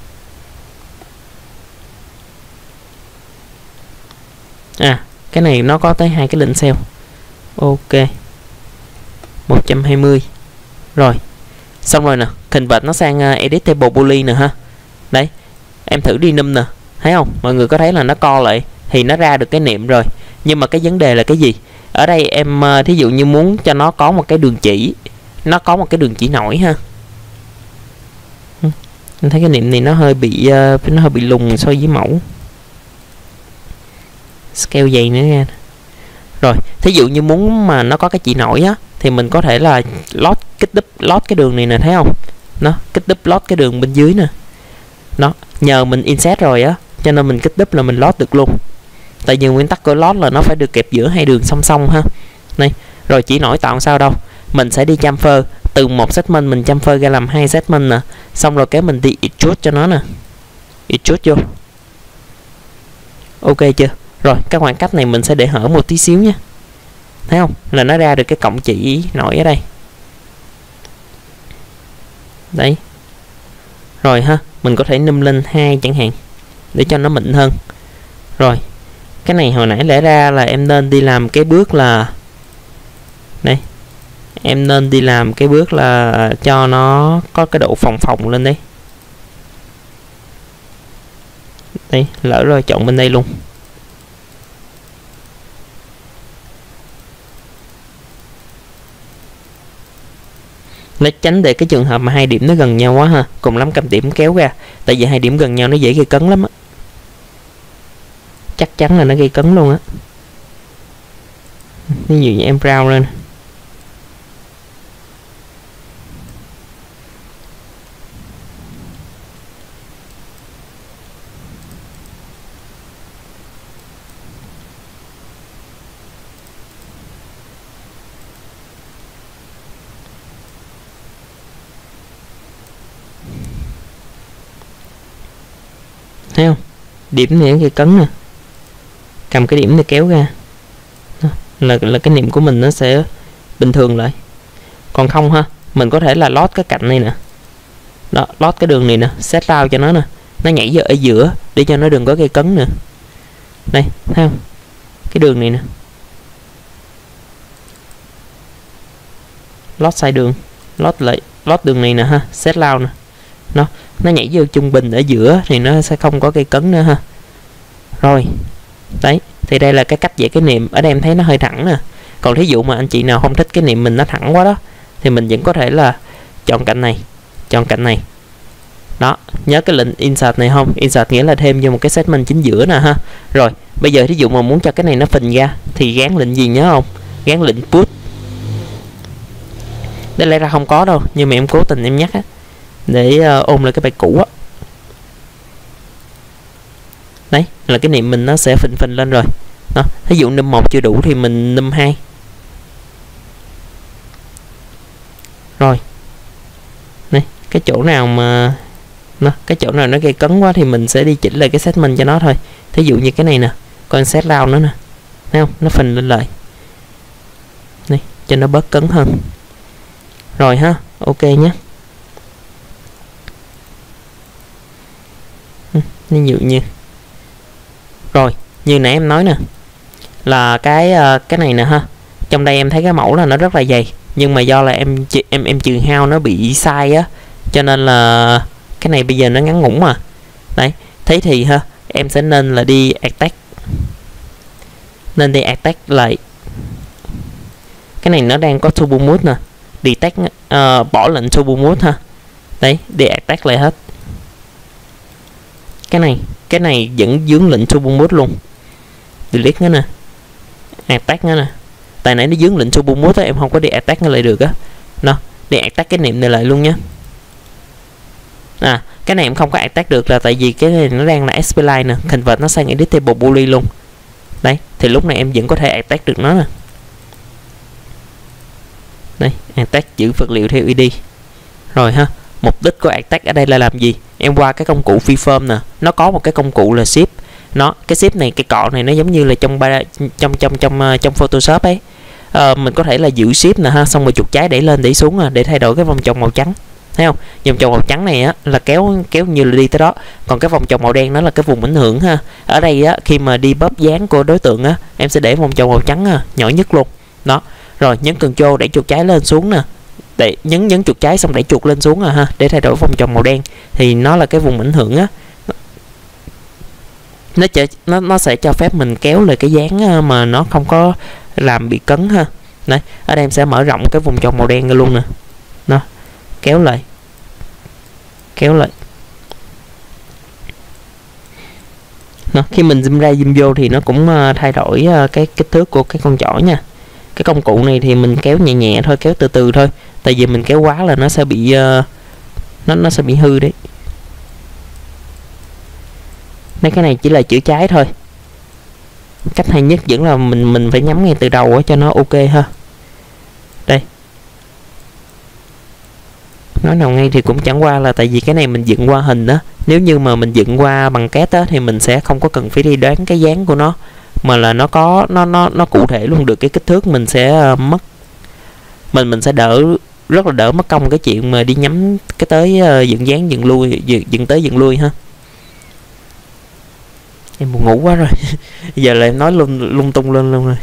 À, cái này nó có tới hai cái lệnh sell. Ok. một trăm hai mươi. Rồi. Xong rồi nè, convert nó sang uh, editable bully nè ha. Đấy. Em thử đi num nè, thấy không? Mọi người có thấy là nó co lại thì nó ra được cái niệm rồi. Nhưng mà cái vấn đề là cái gì? Ở đây em uh, thí dụ như muốn cho nó có một cái đường chỉ, nó có một cái đường chỉ nổi ha. Em thấy cái niệm này nó hơi bị uh, nó hơi bị lùng so với mẫu. Scale dày nữa nha. Rồi, thí dụ như muốn mà nó có cái chỉ nổi á, thì mình có thể là lót kích đúp lót cái đường này nè, thấy không? nó kích đúp lót cái đường bên dưới nè. Nó nhờ mình insert rồi á, cho nên mình kích đúp là mình lót được luôn. Tại vì nguyên tắc của lót là nó phải được kẹp giữa hai đường song song ha. Này, rồi chỉ nổi tạo sao đâu. Mình sẽ đi chamfer từ một segment mình chamfer ra làm hai segment nè. Xong rồi cái mình đi extrude cho nó nè. Extrude vô. Ok chưa? Rồi cái khoảng cách này mình sẽ để hở một tí xíu nha. Thấy không? Là nó ra được cái cọng chỉ nổi ở đây. Đấy. Rồi ha, mình có thể nâng lên hai chẳng hạn để cho nó mịn hơn. Rồi, cái này hồi nãy lẽ ra là em nên đi làm cái bước là đây. Em nên đi làm cái bước là cho nó có cái độ phồng phồng lên đấy. Đây, lỡ rồi chọn bên đây luôn. Nó tránh để cái trường hợp mà hai điểm nó gần nhau quá ha. Cùng lắm cầm điểm kéo ra. Tại vì hai điểm gần nhau nó dễ gây cấn lắm á. Chắc chắn là nó gây cấn luôn á. Ví dụ như em brown lên. Thấy không? Điểm này cái cấn nè. Cầm cái điểm này kéo ra. Đó, là là cái niệm của mình nó sẽ bình thường lại. Còn không ha, mình có thể là lót cái cạnh này nè. Đó, lót cái đường này nè, set out cho nó nè. Nó nhảy vào ở giữa để cho nó đừng có gây cấn nữa. Đây, thấy không? Cái đường này nè. Lót sai đường, lót lại, lót đường này nè ha, set out nè. Nó nó nhảy vô trung bình ở giữa thì nó sẽ không có cây cấn nữa ha. Rồi đấy, thì đây là cái cách vẽ cái niệm. Ở đây em thấy nó hơi thẳng nè. Còn thí dụ mà anh chị nào không thích cái niệm mình nó thẳng quá đó, thì mình vẫn có thể là chọn cạnh này, chọn cạnh này. Đó, nhớ cái lệnh insert này không? Insert nghĩa là thêm vô một cái segment chính giữa nè ha. Rồi bây giờ thí dụ mà muốn cho cái này nó phình ra thì gán lệnh gì nhớ không? Gán lệnh put. Đây lẽ ra không có đâu, nhưng mà em cố tình em nhắc á, để uh, ôm lại cái bài cũ á. Đấy, là cái niệm mình nó sẽ phình phình lên rồi. Đó, thí dụ num một chưa đủ thì mình num hai. Rồi. Này, cái chỗ nào mà nó cái chỗ nào nó gây cấn quá thì mình sẽ đi chỉnh lại cái segment cho nó thôi. Thí dụ như cái này nè, con set down nữa nè. Thấy không? Nó phình lên lại. Này, cho nó bớt cấn hơn. Rồi ha, ok nhé. Ví dụ như rồi như nãy em nói nè, là cái cái này nè ha, trong đây em thấy cái mẫu là nó rất là dày, nhưng mà do là em em em trừ hao nó bị sai á, cho nên là cái này bây giờ nó ngắn ngủn mà. Đấy, thế thì ha, em sẽ nên là đi attack, nên đi attack lại cái này. Nó đang có turbo mode nè, detect uh, bỏ lệnh turbo mode ha. Đấy, đi attack lại hết. Cái này, cái này vẫn dướng lệnh turbo mode luôn. Delete nó nè, attack nó nè. Tại nãy nó dướng lệnh turbo mode á, em không có đi attack nó lại được á. Nó, đi attack cái niệm này lại luôn nhé. À, cái này em không có attack được là tại vì cái này nó đang là spline nè, convert nó sang editable boolean luôn. Đấy, thì lúc này em vẫn có thể attack được nó nè. Đây, attack giữ vật liệu theo i đê. Rồi ha, mục đích của attack ở đây là làm gì? Em qua cái công cụ freeform nè, nó có một cái công cụ là ship. Nó, cái ship này, cái cọ này nó giống như là trong trong trong trong trong Photoshop ấy. À, mình có thể là giữ ship nè ha, xong rồi chuột trái đẩy lên đẩy xuống à, để thay đổi cái vòng tròn màu trắng. Thấy không? Vòng tròn màu trắng này á là kéo kéo như là đi tới đó. Còn cái vòng tròn màu đen nó là cái vùng ảnh hưởng ha. Ở đây á, khi mà đi bóp dáng của đối tượng á, em sẽ để vòng tròn màu trắng à, nhỏ nhất luôn. Đó. Rồi nhấn Ctrl đẩy chuột trái lên xuống nè. Để nhấn nhấn chuột trái xong đẩy chuột lên xuống à ha, để thay đổi vòng tròn màu đen thì nó là cái vùng ảnh hưởng á. Nó sẽ nó nó sẽ cho phép mình kéo lại cái dáng mà nó không có làm bị cấn ha. Đấy, ở đây em sẽ mở rộng cái vùng tròn màu đen ra luôn nè. Nó kéo lại. Kéo lại. Nó, khi mình zoom ra zoom vô thì nó cũng uh, thay đổi uh, cái kích thước của cái con chổi nha. Cái công cụ này thì mình kéo nhẹ nhẹ thôi, kéo từ từ thôi. Tại vì mình kéo quá là nó sẽ bị uh, nó nó sẽ bị hư đấy. Mấy cái này chỉ là chữa cháy thôi. Cách hay nhất vẫn là mình mình phải nhắm ngay từ đầu cho nó ok ha. Đây, nói nào ngay thì cũng chẳng qua là tại vì cái này mình dựng qua hình đó. Nếu như mà mình dựng qua bằng két á thì mình sẽ không có cần phải đi đoán cái dáng của nó, mà là nó có nó nó nó cụ thể luôn được cái kích thước. Mình sẽ uh, mất mình mình sẽ đỡ rất là đỡ mất công cái chuyện mà đi nhắm cái tới uh, dựng dáng dựng lui dựng, dựng tới dựng lui ha. Em buồn ngủ quá rồi. Giờ lại nói lung lung tung lên luôn rồi.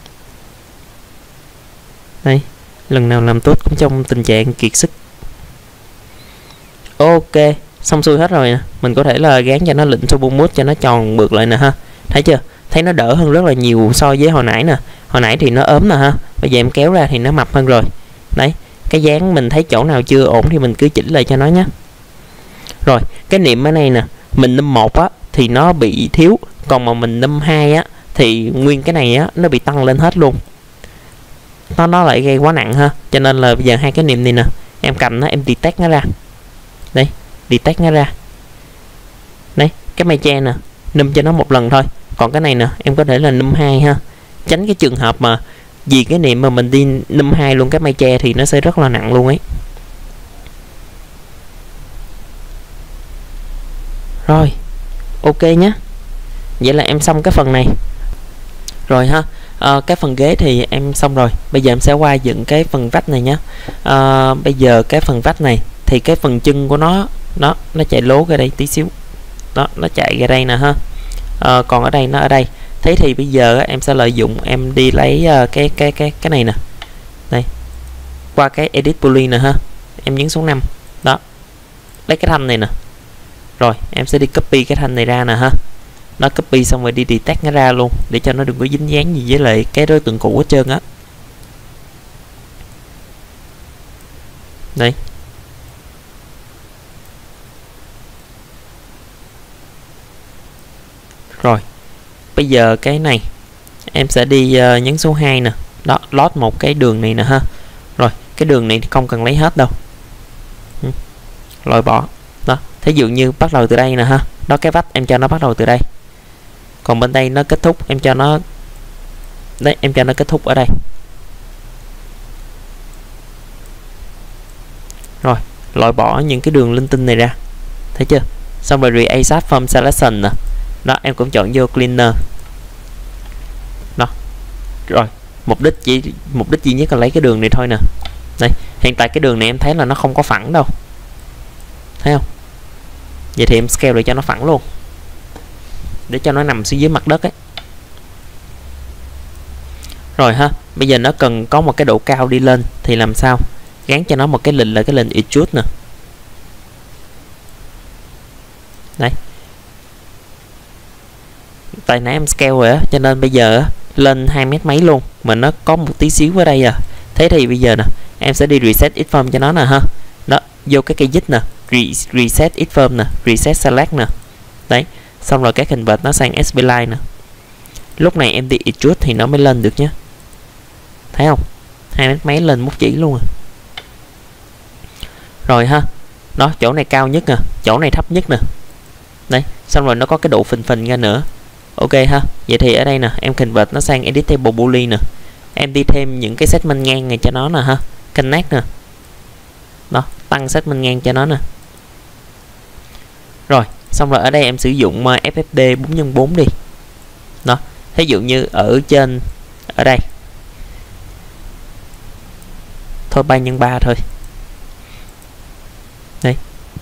Đây, lần nào làm tốt cũng trong tình trạng kiệt sức. Ok, xong xuôi hết rồi nè. Mình có thể là gán cho nó lệnh turbo mode cho nó tròn ngược lại nè ha. Thấy chưa? Thấy nó đỡ hơn rất là nhiều so với hồi nãy nè. Hồi nãy thì nó ốm nè ha. Bây giờ em kéo ra thì nó mập hơn rồi. Đấy, cái dáng mình thấy chỗ nào chưa ổn thì mình cứ chỉnh lại cho nó nhé. Rồi, cái niệm ở đây nè, mình nâm một á thì nó bị thiếu, còn mà mình nâm hai á thì nguyên cái này á nó bị tăng lên hết luôn. Nó nó lại gây quá nặng ha. Cho nên là bây giờ hai cái niệm này nè, em cầm nó em detect nó ra. Đây, detect nó ra. Đấy, cái mây che nè, nâm cho nó một lần thôi. Còn cái này nè, em có thể là nâm hai ha. Tránh cái trường hợp mà vì cái niệm mà mình đi nâm hai luôn cái mây che thì nó sẽ rất là nặng luôn ấy. Rồi, ok nhé. Vậy là em xong cái phần này rồi ha. À, cái phần ghế thì em xong rồi. Bây giờ em sẽ qua dựng cái phần vách này nhé. À, bây giờ cái phần vách này thì cái phần chân của nó nó nó chạy lố ra đây tí xíu. Đó, nó chạy ra đây nè ha. À, còn ở đây nó ở đây. Thế thì bây giờ em sẽ lợi dụng em đi lấy cái cái cái cái này nè. Đây. Qua cái edit poly nè ha. Em nhấn số năm. Đó. Lấy cái thanh này nè. Rồi, em sẽ đi copy cái thanh này ra nè ha. Nó copy xong rồi đi detect nó ra luôn để cho nó đừng có dính dáng gì với lại cái đối tượng cũ hết trơn á. Đây. Rồi. Bây giờ cái này em sẽ đi uh, nhấn số hai nè. Đó, load một cái đường này nè ha. Rồi, cái đường này thì không cần lấy hết đâu. Ừ. Loại bỏ. Đó, thí dụ như bắt đầu từ đây nè ha. Đó, cái vách em cho nó bắt đầu từ đây. Còn bên đây nó kết thúc, em cho nó đấy, em cho nó kết thúc ở đây. Rồi, loại bỏ những cái đường linh tinh này ra. Thấy chưa? Xong rồi reassert form selection nè. Đó, em cũng chọn vô cleaner. Đó. Rồi, mục đích chỉ mục đích duy nhất là lấy cái đường này thôi nè. Đây, hiện tại cái đường này em thấy là nó không có phẳng đâu. Thấy không? Vậy thì em scale để cho nó phẳng luôn. Để cho nó nằm xuống dưới mặt đất ấy. Rồi ha, bây giờ nó cần có một cái độ cao đi lên thì làm sao? Gắn cho nó một cái lệnh là cái lệnh extrude nè. Đây. Tại nãy em scale rồi á, cho nên bây giờ lên hai mét mấy luôn, mà nó có một tí xíu ở đây à. Thế thì bây giờ nè, em sẽ đi reset iframe cho nó nè ha. Đó, vô cái cây dít nè, reset iframe nè, reset select nè. Đấy. Xong rồi cái convert nó sang ét pê line nè. Lúc này em đi extrude thì nó mới lên được nhé. Thấy không? Hai mét mấy lên một chỉ luôn à. Rồi ha. Đó, chỗ này cao nhất nè, chỗ này thấp nhất nè. Đấy, xong rồi nó có cái độ phình phình ra nữa. Ok ha. Vậy thì ở đây nè, em convert nó sang editable boolean nè. Em đi thêm những cái segment ngang này cho nó nè ha. Connect nè. Đó, tăng segment ngang cho nó nè. Rồi, xong rồi ở đây em sử dụng ép ép đê bốn nhân bốn đi. Đó, ví dụ như ở trên ở đây. Thôi ba nhân ba thôi. Đây.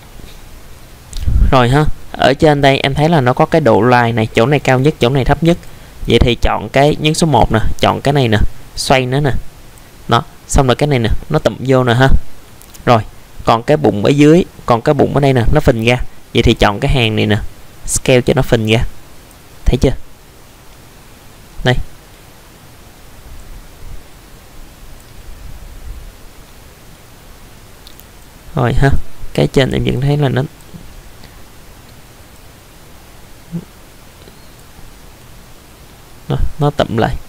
Rồi ha, ở trên đây em thấy là nó có cái độ line này, chỗ này cao nhất, chỗ này thấp nhất. Vậy thì chọn cái nhấn số một nè, chọn cái này nè, xoay nó nè. Đó, xong rồi cái này nè, nó tụm vô nè ha. Rồi, còn cái bụng ở dưới, còn cái bụng ở đây nè, nó phình ra. Vậy thì chọn cái hàng này nè, scale cho nó phình ra. Thấy chưa? Đây. Rồi ha, cái trên em vẫn thấy là nó nó, nó tụm lại.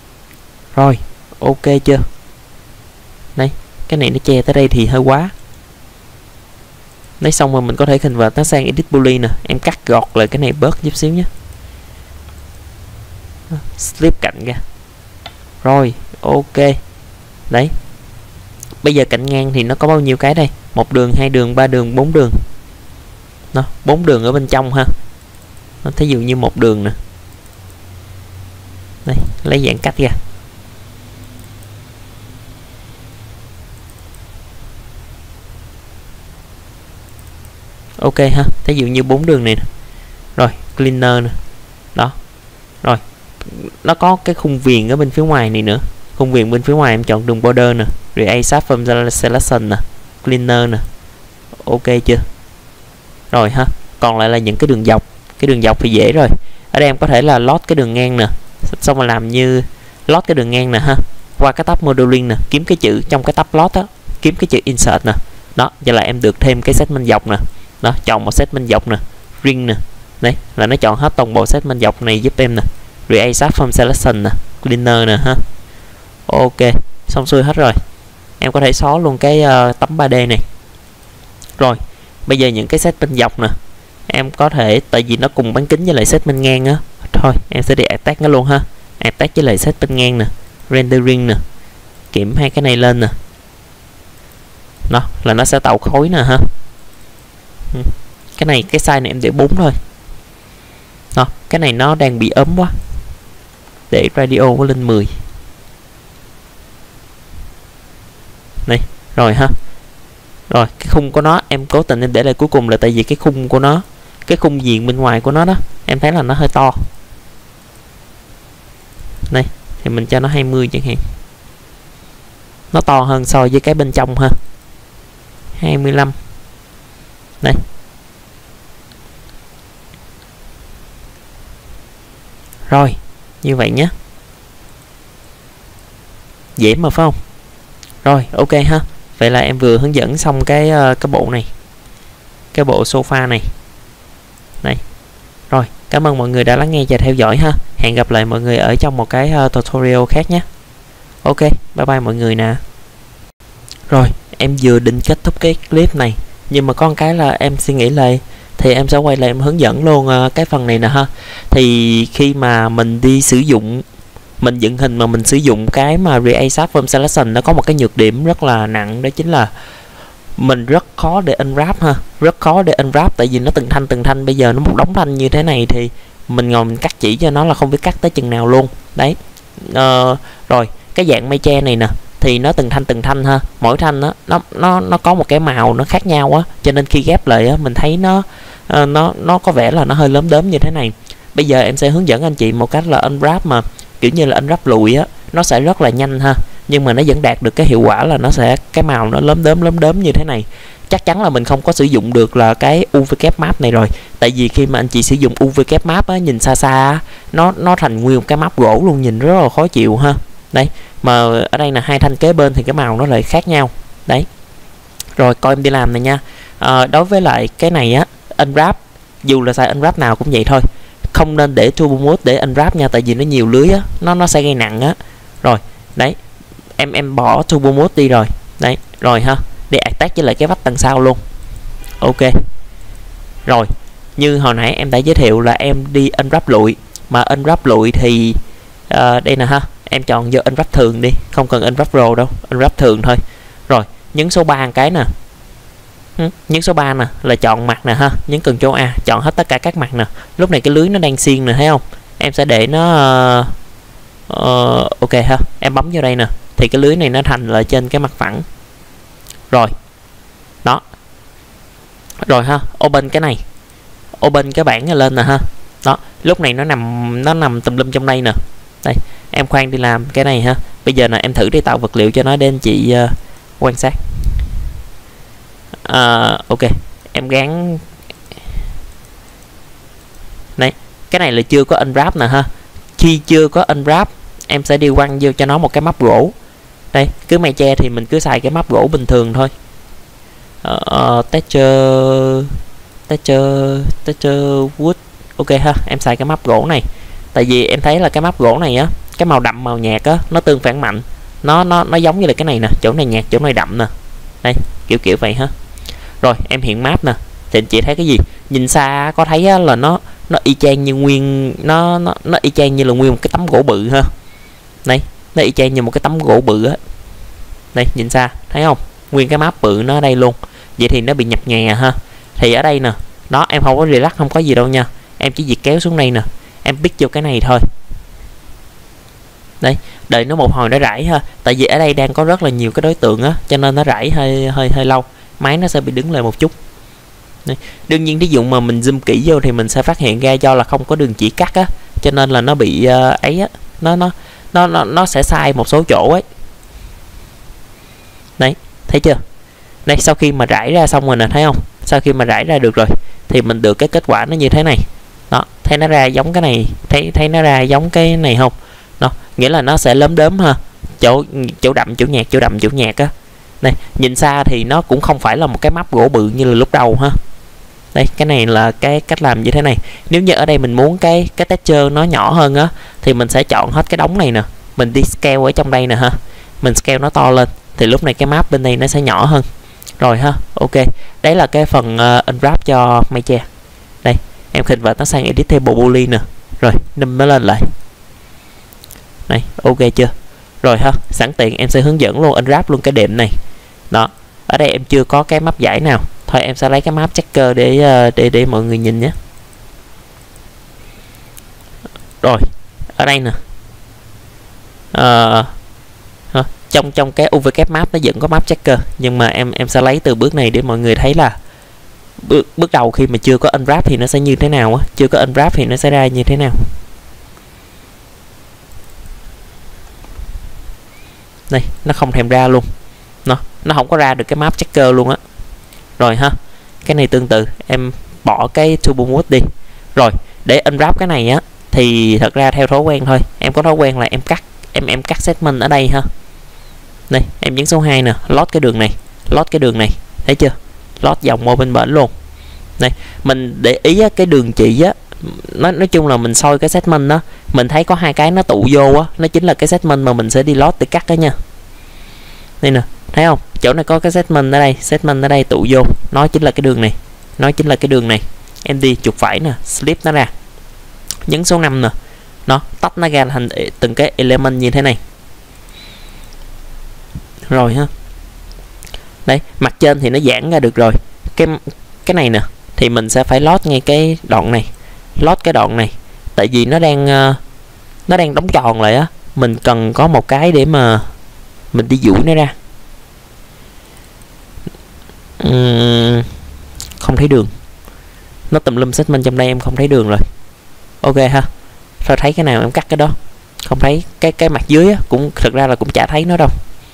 Rồi, ok chưa? Đây, cái này nó che tới đây thì hơi quá. Lấy xong rồi mình có thể convert nó sang edit boolean nè, em cắt gọt lại cái này bớt chút xíu nhé, slip cạnh ra. Rồi ok, đấy bây giờ cạnh ngang thì nó có bao nhiêu cái đây? Một đường, hai đường, ba đường, bốn đường. Nó bốn đường ở bên trong ha. Nó thí dụ như một đường nè, đây lấy dạng cắt ra. Ok ha, thí dụ như bốn đường này nè. Rồi cleaner nè, đó. Rồi nó có cái khung viền ở bên phía ngoài này nữa. Khung viền bên phía ngoài em chọn đường border nè, create from selection nè, cleaner nè. Ok chưa? Rồi ha, còn lại là những cái đường dọc. Cái đường dọc thì dễ rồi. Ở đây em có thể là load cái đường ngang nè, xong rồi làm như load cái đường ngang nè ha. Qua cái tab modeling nè, kiếm cái chữ trong cái tab load á, kiếm cái chữ insert nè. Đó, vậy là em được thêm cái segment dọc nè. Đó, chọn một segment dọc nè, ring nè. Đấy, là nó chọn hết toàn bộ segment dọc này giúp em nè. Create from selection nè, cleaner nè ha. Ok, xong xuôi hết rồi. Em có thể xóa luôn cái uh, tấm ba D này. Rồi, bây giờ những cái segment dọc nè, em có thể, tại vì nó cùng bán kính với lại segment ngang á, thôi em sẽ đi attach nó luôn ha. Attach với lại segment ngang nè, rendering nè, kiểm hai cái này lên nè. Đó, là nó sẽ tạo khối nè ha. Cái này, cái size này em để bốn thôi. Đó, cái này nó đang bị ốm quá, để radio có lên mười. Đây, rồi ha. Rồi, cái khung của nó em cố tình em để lại cuối cùng là tại vì cái khung của nó, cái khung viền bên ngoài của nó đó, em thấy là nó hơi to. Đây, thì mình cho nó hai mươi chẳng hạn. Nó to hơn so với cái bên trong ha. hai mươi lăm. Đây. Rồi, như vậy nhé. Dễ mà phải không? Rồi, ok ha. Vậy là em vừa hướng dẫn xong cái cái bộ này, cái bộ sofa này. Đây. Rồi, cảm ơn mọi người đã lắng nghe và theo dõi ha. Hẹn gặp lại mọi người ở trong một cái uh, tutorial khác nhé. Ok, bye bye mọi người nè. Rồi, em vừa định kết thúc cái clip này, nhưng mà có một cái là em suy nghĩ lại, thì em sẽ quay lại em hướng dẫn luôn uh, cái phần này nè ha. Thì khi mà mình đi sử dụng, mình dựng hình mà mình sử dụng cái mà Create from Selection, nó có một cái nhược điểm rất là nặng, đó chính là mình rất khó để unwrap ha, rất khó để unwrap, tại vì nó từng thanh từng thanh. Bây giờ nó một đống thanh như thế này thì mình ngồi mình cắt chỉ cho nó là không biết cắt tới chừng nào luôn đấy. Uh, rồi cái dạng mây tre này nè, thì nó từng thanh từng thanh ha, mỗi thanh đó, nó nó nó có một cái màu nó khác nhau á, cho nên khi ghép lại á, mình thấy nó uh, nó nó có vẻ là nó hơi lớn đớm như thế này. Bây giờ em sẽ hướng dẫn anh chị một cách là unwrap mà kiểu như là unwrap lùi á, nó sẽ rất là nhanh ha, nhưng mà nó vẫn đạt được cái hiệu quả là nó sẽ cái màu nó lớn đớm lớn đớm như thế này. Chắc chắn là mình không có sử dụng được là cái u vê map này rồi, tại vì khi mà anh chị sử dụng u vê map á, nhìn xa xa á, nó nó thành nguyên một cái map gỗ luôn, nhìn rất là khó chịu ha. Đấy, mà ở đây là hai thanh kế bên thì cái màu nó lại khác nhau đấy. Rồi coi em đi làm này nha. À, đối với lại cái này á, unwrap dù là xài unwrap nào cũng vậy thôi, không nên để turbo mode để unwrap nha, tại vì nó nhiều lưới á, nó nó sẽ gây nặng á. Rồi đấy, em em bỏ turbo mode đi rồi đấy. Rồi ha, để attach với lại cái vách đằng sau luôn. Ok. Rồi, như hồi nãy em đã giới thiệu là em đi unwrap lụi, mà unwrap lụi thì uh, đây nè ha, em chọn vô unwrap thường đi, không cần unwrap row đâu, unwrap thường thôi. Rồi, nhấn số ba cái nè. Nhấn số ba nè là chọn mặt nè ha, nhấn cần chỗ A, chọn hết tất cả các mặt nè. Lúc này cái lưới nó đang xiên nè, thấy không? Em sẽ để nó uh, uh, ok ha, em bấm vô đây nè, thì cái lưới này nó thành lại trên cái mặt phẳng. Rồi. Đó. Rồi ha, open cái này. Open cái bảng này lên nè ha. Đó, lúc này nó nằm nó nằm tùm lum trong đây nè. Đây, em khoan đi làm cái này ha. Bây giờ là em thử đi tạo vật liệu cho nó để anh chị uh, quan sát. Uh, ok, em gắn. Đấy, cái này là chưa có unwrap nè ha. Khi chưa có unwrap, em sẽ đi quăng vô cho nó một cái map gỗ. Đây, cứ mây tre thì mình cứ xài cái map gỗ bình thường thôi. uh, uh, texture texture texture wood. Ok ha, em xài cái map gỗ này, tại vì em thấy là cái map gỗ này á, cái màu đậm màu nhạt á, nó tương phản mạnh, nó nó nó giống như là cái này nè, chỗ này nhạt chỗ này đậm nè. Đây, kiểu kiểu vậy ha. Rồi em hiện map nè, thì anh chị thấy cái gì? Nhìn xa có thấy á, là nó nó y chang như nguyên nó nó nó y chang như là nguyên một cái tấm gỗ bự ha. Đây, nó y chang như một cái tấm gỗ bự á. Đây, nhìn xa thấy không? Nguyên cái map bự nó ở đây luôn. Vậy thì nó bị nhập nhè ha. Thì ở đây nè, đó em không có relax, không có gì đâu nha. Em chỉ việc kéo xuống đây nè, em pick vô cái này thôi. Đây, đợi nó một hồi nó rải ha. Tại vì ở đây đang có rất là nhiều cái đối tượng á, cho nên nó rải hơi hơi hơi lâu. Máy nó sẽ bị đứng lại một chút. Đây. Đương nhiên ví dụ mà mình zoom kỹ vô thì mình sẽ phát hiện ra do là không có đường chỉ cắt á, cho nên là nó bị uh, ấy á, nó nó nó nó nó sẽ sai một số chỗ ấy. Đấy, thấy chưa? Đây, sau khi mà rải ra xong rồi nè, thấy không? Sau khi mà rải ra được rồi thì mình được cái kết quả nó như thế này. Đó, thấy nó ra giống cái này, thấy thấy nó ra giống cái này không? Đó, nghĩa là nó sẽ lớn đớm ha. Chỗ chỗ đậm chỗ nhạt, chỗ đậm chỗ nhạt á. Đây, nhìn xa thì nó cũng không phải là một cái map gỗ bự như là lúc đầu ha. Đây, cái này là cái cách làm như thế này. Nếu như ở đây mình muốn cái cái texture nó nhỏ hơn á, thì mình sẽ chọn hết cái đống này nè, mình đi scale ở trong đây nè ha, mình scale nó to lên, thì lúc này cái map bên đây nó sẽ nhỏ hơn. Rồi ha, ok. Đấy là cái phần uh, unwrap cho mây che. Đây, em convert nó sang editable boolean nè, rồi nâng nó lên lại. Này, ok chưa? Rồi ha, sẵn tiện em sẽ hướng dẫn luôn unwrap luôn cái đệm này. Đó, ở đây em chưa có cái map giải nào. Thôi em sẽ lấy cái map checker để để để mọi người nhìn nhé. Rồi, ở đây nè. À, trong trong cái u vê kép map nó vẫn có map checker, nhưng mà em em sẽ lấy từ bước này để mọi người thấy là bước bước đầu khi mà chưa có unwrap thì nó sẽ như thế nào á, chưa có unwrap thì nó sẽ ra như thế nào. Đây, nó không thèm ra luôn. Nó nó không có ra được cái map checker luôn á. Rồi ha, cái này tương tự, em bỏ cái turbo mode đi. Rồi, để unwrap cái này á thì thật ra theo thói quen thôi, em có thói quen là em cắt em em cắt segment ở đây ha. Đây, em nhấn số hai nè, load cái đường này, load cái đường này, thấy chưa? Load dòng qua bên bển luôn. Đây, mình để ý á, cái đường chỉ á, nói nói chung là mình soi cái segment đó, mình thấy có hai cái nó tụ vô á, nó chính là cái segment mà mình sẽ đi load để cắt đó nha. Đây nè, thấy không? Chỗ này có cái segment ở đây, segment ở đây tụ vô, nó chính là cái đường này, nó chính là cái đường này. Em đi chuột phải nè, slip nó ra, nhấn số năm nè, nó tách nó ra thành từng cái element như thế này. Rồi ha, đấy, mặt trên thì nó giãn ra được rồi. Cái cái này nè thì mình sẽ phải load ngay cái đoạn này, load cái đoạn này, tại vì nó đang uh, nó đang đóng tròn lại á, mình cần có một cái để mà mình đi duỗi nó ra. Uhm, không thấy đường, nó tùm lum segment trong đây, em không thấy đường rồi. Ok ha, thôi thấy cái nào em cắt cái đó, không thấy cái cái mặt dưới á, cũng thực ra là cũng chả thấy nó đâu.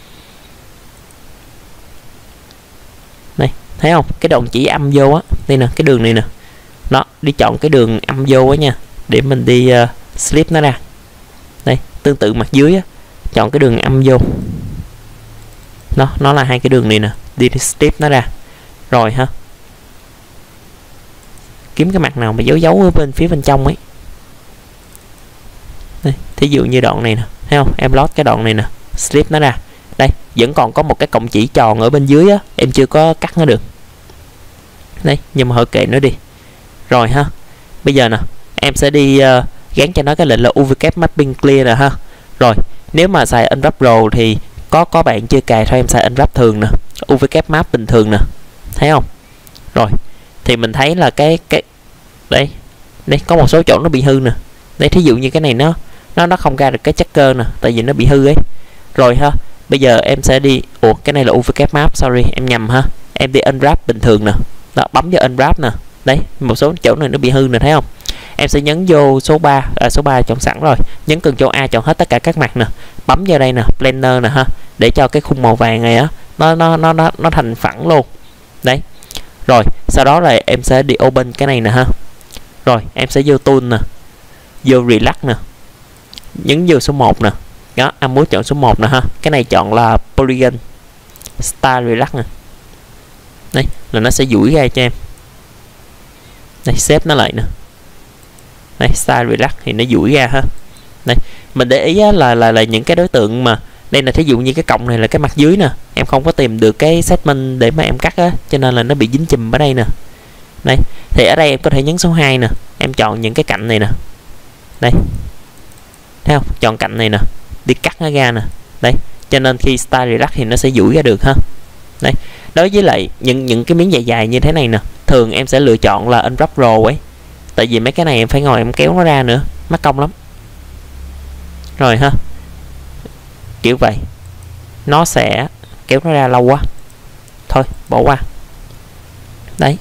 Này, thấy không? Cái đoạn chỉ âm vô á, đây nè, cái đường này nè. Đó, đi chọn cái đường âm vô á nha, để mình đi uh, slip nó ra. Đây, tương tự mặt dưới á, chọn cái đường âm vô. Nó nó là hai cái đường này nè, đi slip nó ra. Rồi ha. Kiếm cái mặt nào mà giấu giấu ở bên phía bên trong ấy. Đây, thí dụ như đoạn này nè, thấy không? Em load cái đoạn này nè, slip nó ra. Đây, vẫn còn có một cái cọng chỉ tròn ở bên dưới á, em chưa có cắt nó được. Đây, nhưng mà thôi kệ nó đi. Rồi ha. Bây giờ nè, em sẽ đi uh, gắn cho nó cái lệnh là u vê kép mapping clear nè ha. Rồi, nếu mà xài unwrap pro thì có có bạn chưa cài thôi em xài unwrap thường nè, u vê kép map bình thường nè. Thấy không? Rồi, thì mình thấy là cái cái đây, đây có một số chỗ nó bị hư nè. Đây, thí dụ như cái này nó nó nó không ra được cái checker nè, tại vì nó bị hư ấy. Rồi ha. Bây giờ em sẽ đi, ủa cái này là u vê kép map, sorry em nhầm ha. Em đi unwrap bình thường nè. Đó, bấm vào unwrap nè. Đấy, một số chỗ này nó bị hư nè, thấy không? Em sẽ nhấn vô số ba, à, số ba chọn sẵn rồi. Nhấn Ctrl A chọn hết tất cả các mặt nè. Bấm vào đây nè, blender nè ha, để cho cái khung màu vàng này á nó nó nó nó nó thành phẳng luôn. Đấy. Rồi, sau đó là em sẽ đi open cái này nè ha. Rồi, em sẽ vô tool nè. Vô relax nè. Nhấn vô số một nè. Đó, em muốn chọn số một nè ha. Cái này chọn là polygon style relax nè. Đây, là nó sẽ duỗi ra cho em. Đây, xếp nó lại nè. Đây, style relax thì nó duỗi ra ha. Đây, mình để ý á, là là là những cái đối tượng mà Đây là thí dụ như cái cọng này là cái mặt dưới nè, em không có tìm được cái segment để mà em cắt á, cho nên là nó bị dính chùm ở đây nè. Đây, thì ở đây em có thể nhấn số hai nè, em chọn những cái cạnh này nè. Đây. Thấy không? Chọn cạnh này nè, đi cắt nó ra nè. Đây, cho nên khi style reduct thì nó sẽ duỗi ra được ha. Đây, đối với lại những những cái miếng dài dài như thế này nè, thường em sẽ lựa chọn là unwrap roll ấy. Tại vì mấy cái này em phải ngồi em kéo nó ra nữa, mất công lắm. Rồi ha. Kiểu vậy. Nó sẽ kéo nó ra lâu quá. Thôi, bỏ qua. Đấy.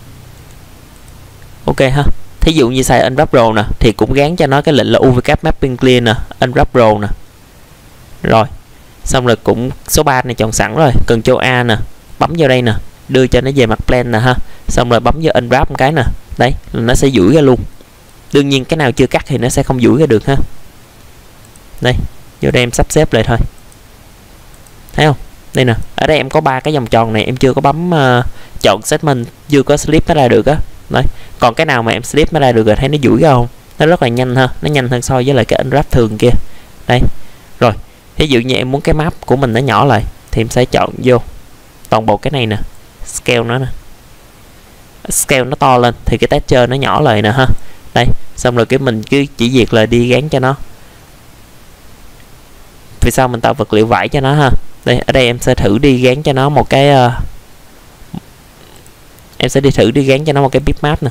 Ok ha. Thí dụ như xài unwrap roll nè, thì cũng gán cho nó cái lệnh là u vê cap mapping clear nè, unwrap roll nè. Rồi. Xong rồi cũng số ba này chọn sẵn rồi, Ctrl A nè, bấm vô đây nè, đưa cho nó về mặt plane nè ha. Xong rồi bấm vô unwrap một cái nè. Đấy, nó sẽ duỗi ra luôn. Đương nhiên cái nào chưa cắt thì nó sẽ không duỗi ra được ha. Đây, vô đây em sắp xếp lại thôi. Thấy không? Đây nè, ở đây em có ba cái vòng tròn này em chưa có bấm uh, chọn segment, chưa có slip nó ra được á. Đấy, còn cái nào mà em slip nó ra được rồi, thấy nó duỗi ra không? Nó rất là nhanh ha, nó nhanh hơn so với lại cái unwrap thường kia. Đây. Rồi, ví dụ như em muốn cái map của mình nó nhỏ lại thì em sẽ chọn vô toàn bộ cái này nè, scale nó nè. Scale nó to lên thì cái texture nó nhỏ lại nè ha. Đây, xong rồi cái mình cứ chỉ việc là đi gán cho nó. Vì sao mình tạo vật liệu vải cho nó ha. Đây, ở đây em sẽ thử đi gán cho nó một cái uh, em sẽ đi thử đi gán cho nó một cái bitmap nè.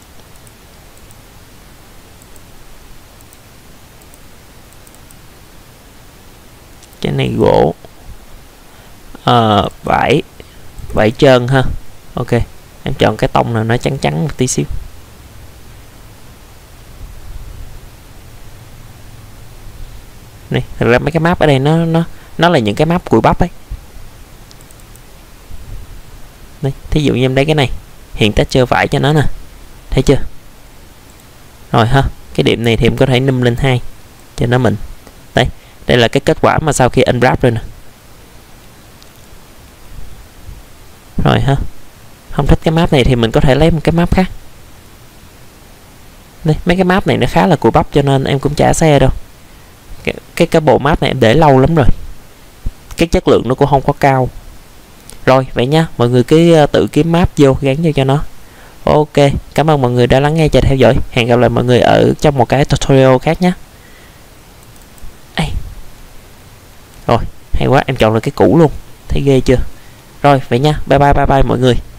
Cái này gỗ, uh, vải vải trơn ha. Ok, em chọn cái tông nào nó trắng trắng một tí xíu. Này, thật ra mấy cái map ở đây nó nó nó là những cái map cùi bắp ấy. Đây, thí dụ như em lấy cái này, hiện texture vải cho nó nè. Thấy chưa? Rồi ha, cái điểm này thì em có thể nâng lên hai cho nó mịn. Đây, đây là cái kết quả mà sau khi unwrap rồi nè. Rồi ha. Không thích cái map này thì mình có thể lấy một cái map khác. Đây, mấy cái map này nó khá là cùi bắp cho nên em cũng chả xe đâu. Cái, cái cái bộ map này em để lâu lắm rồi, cái chất lượng nó cũng không có cao. Rồi vậy nha, mọi người cứ tự kiếm map vô gắn vô cho nó. Ok, cảm ơn mọi người đã lắng nghe và theo dõi. Hẹn gặp lại mọi người ở trong một cái tutorial khác nhé. Rồi, hay quá, em chọn được cái cũ luôn, thấy ghê chưa? Rồi vậy nha, bye bye bye bye mọi người.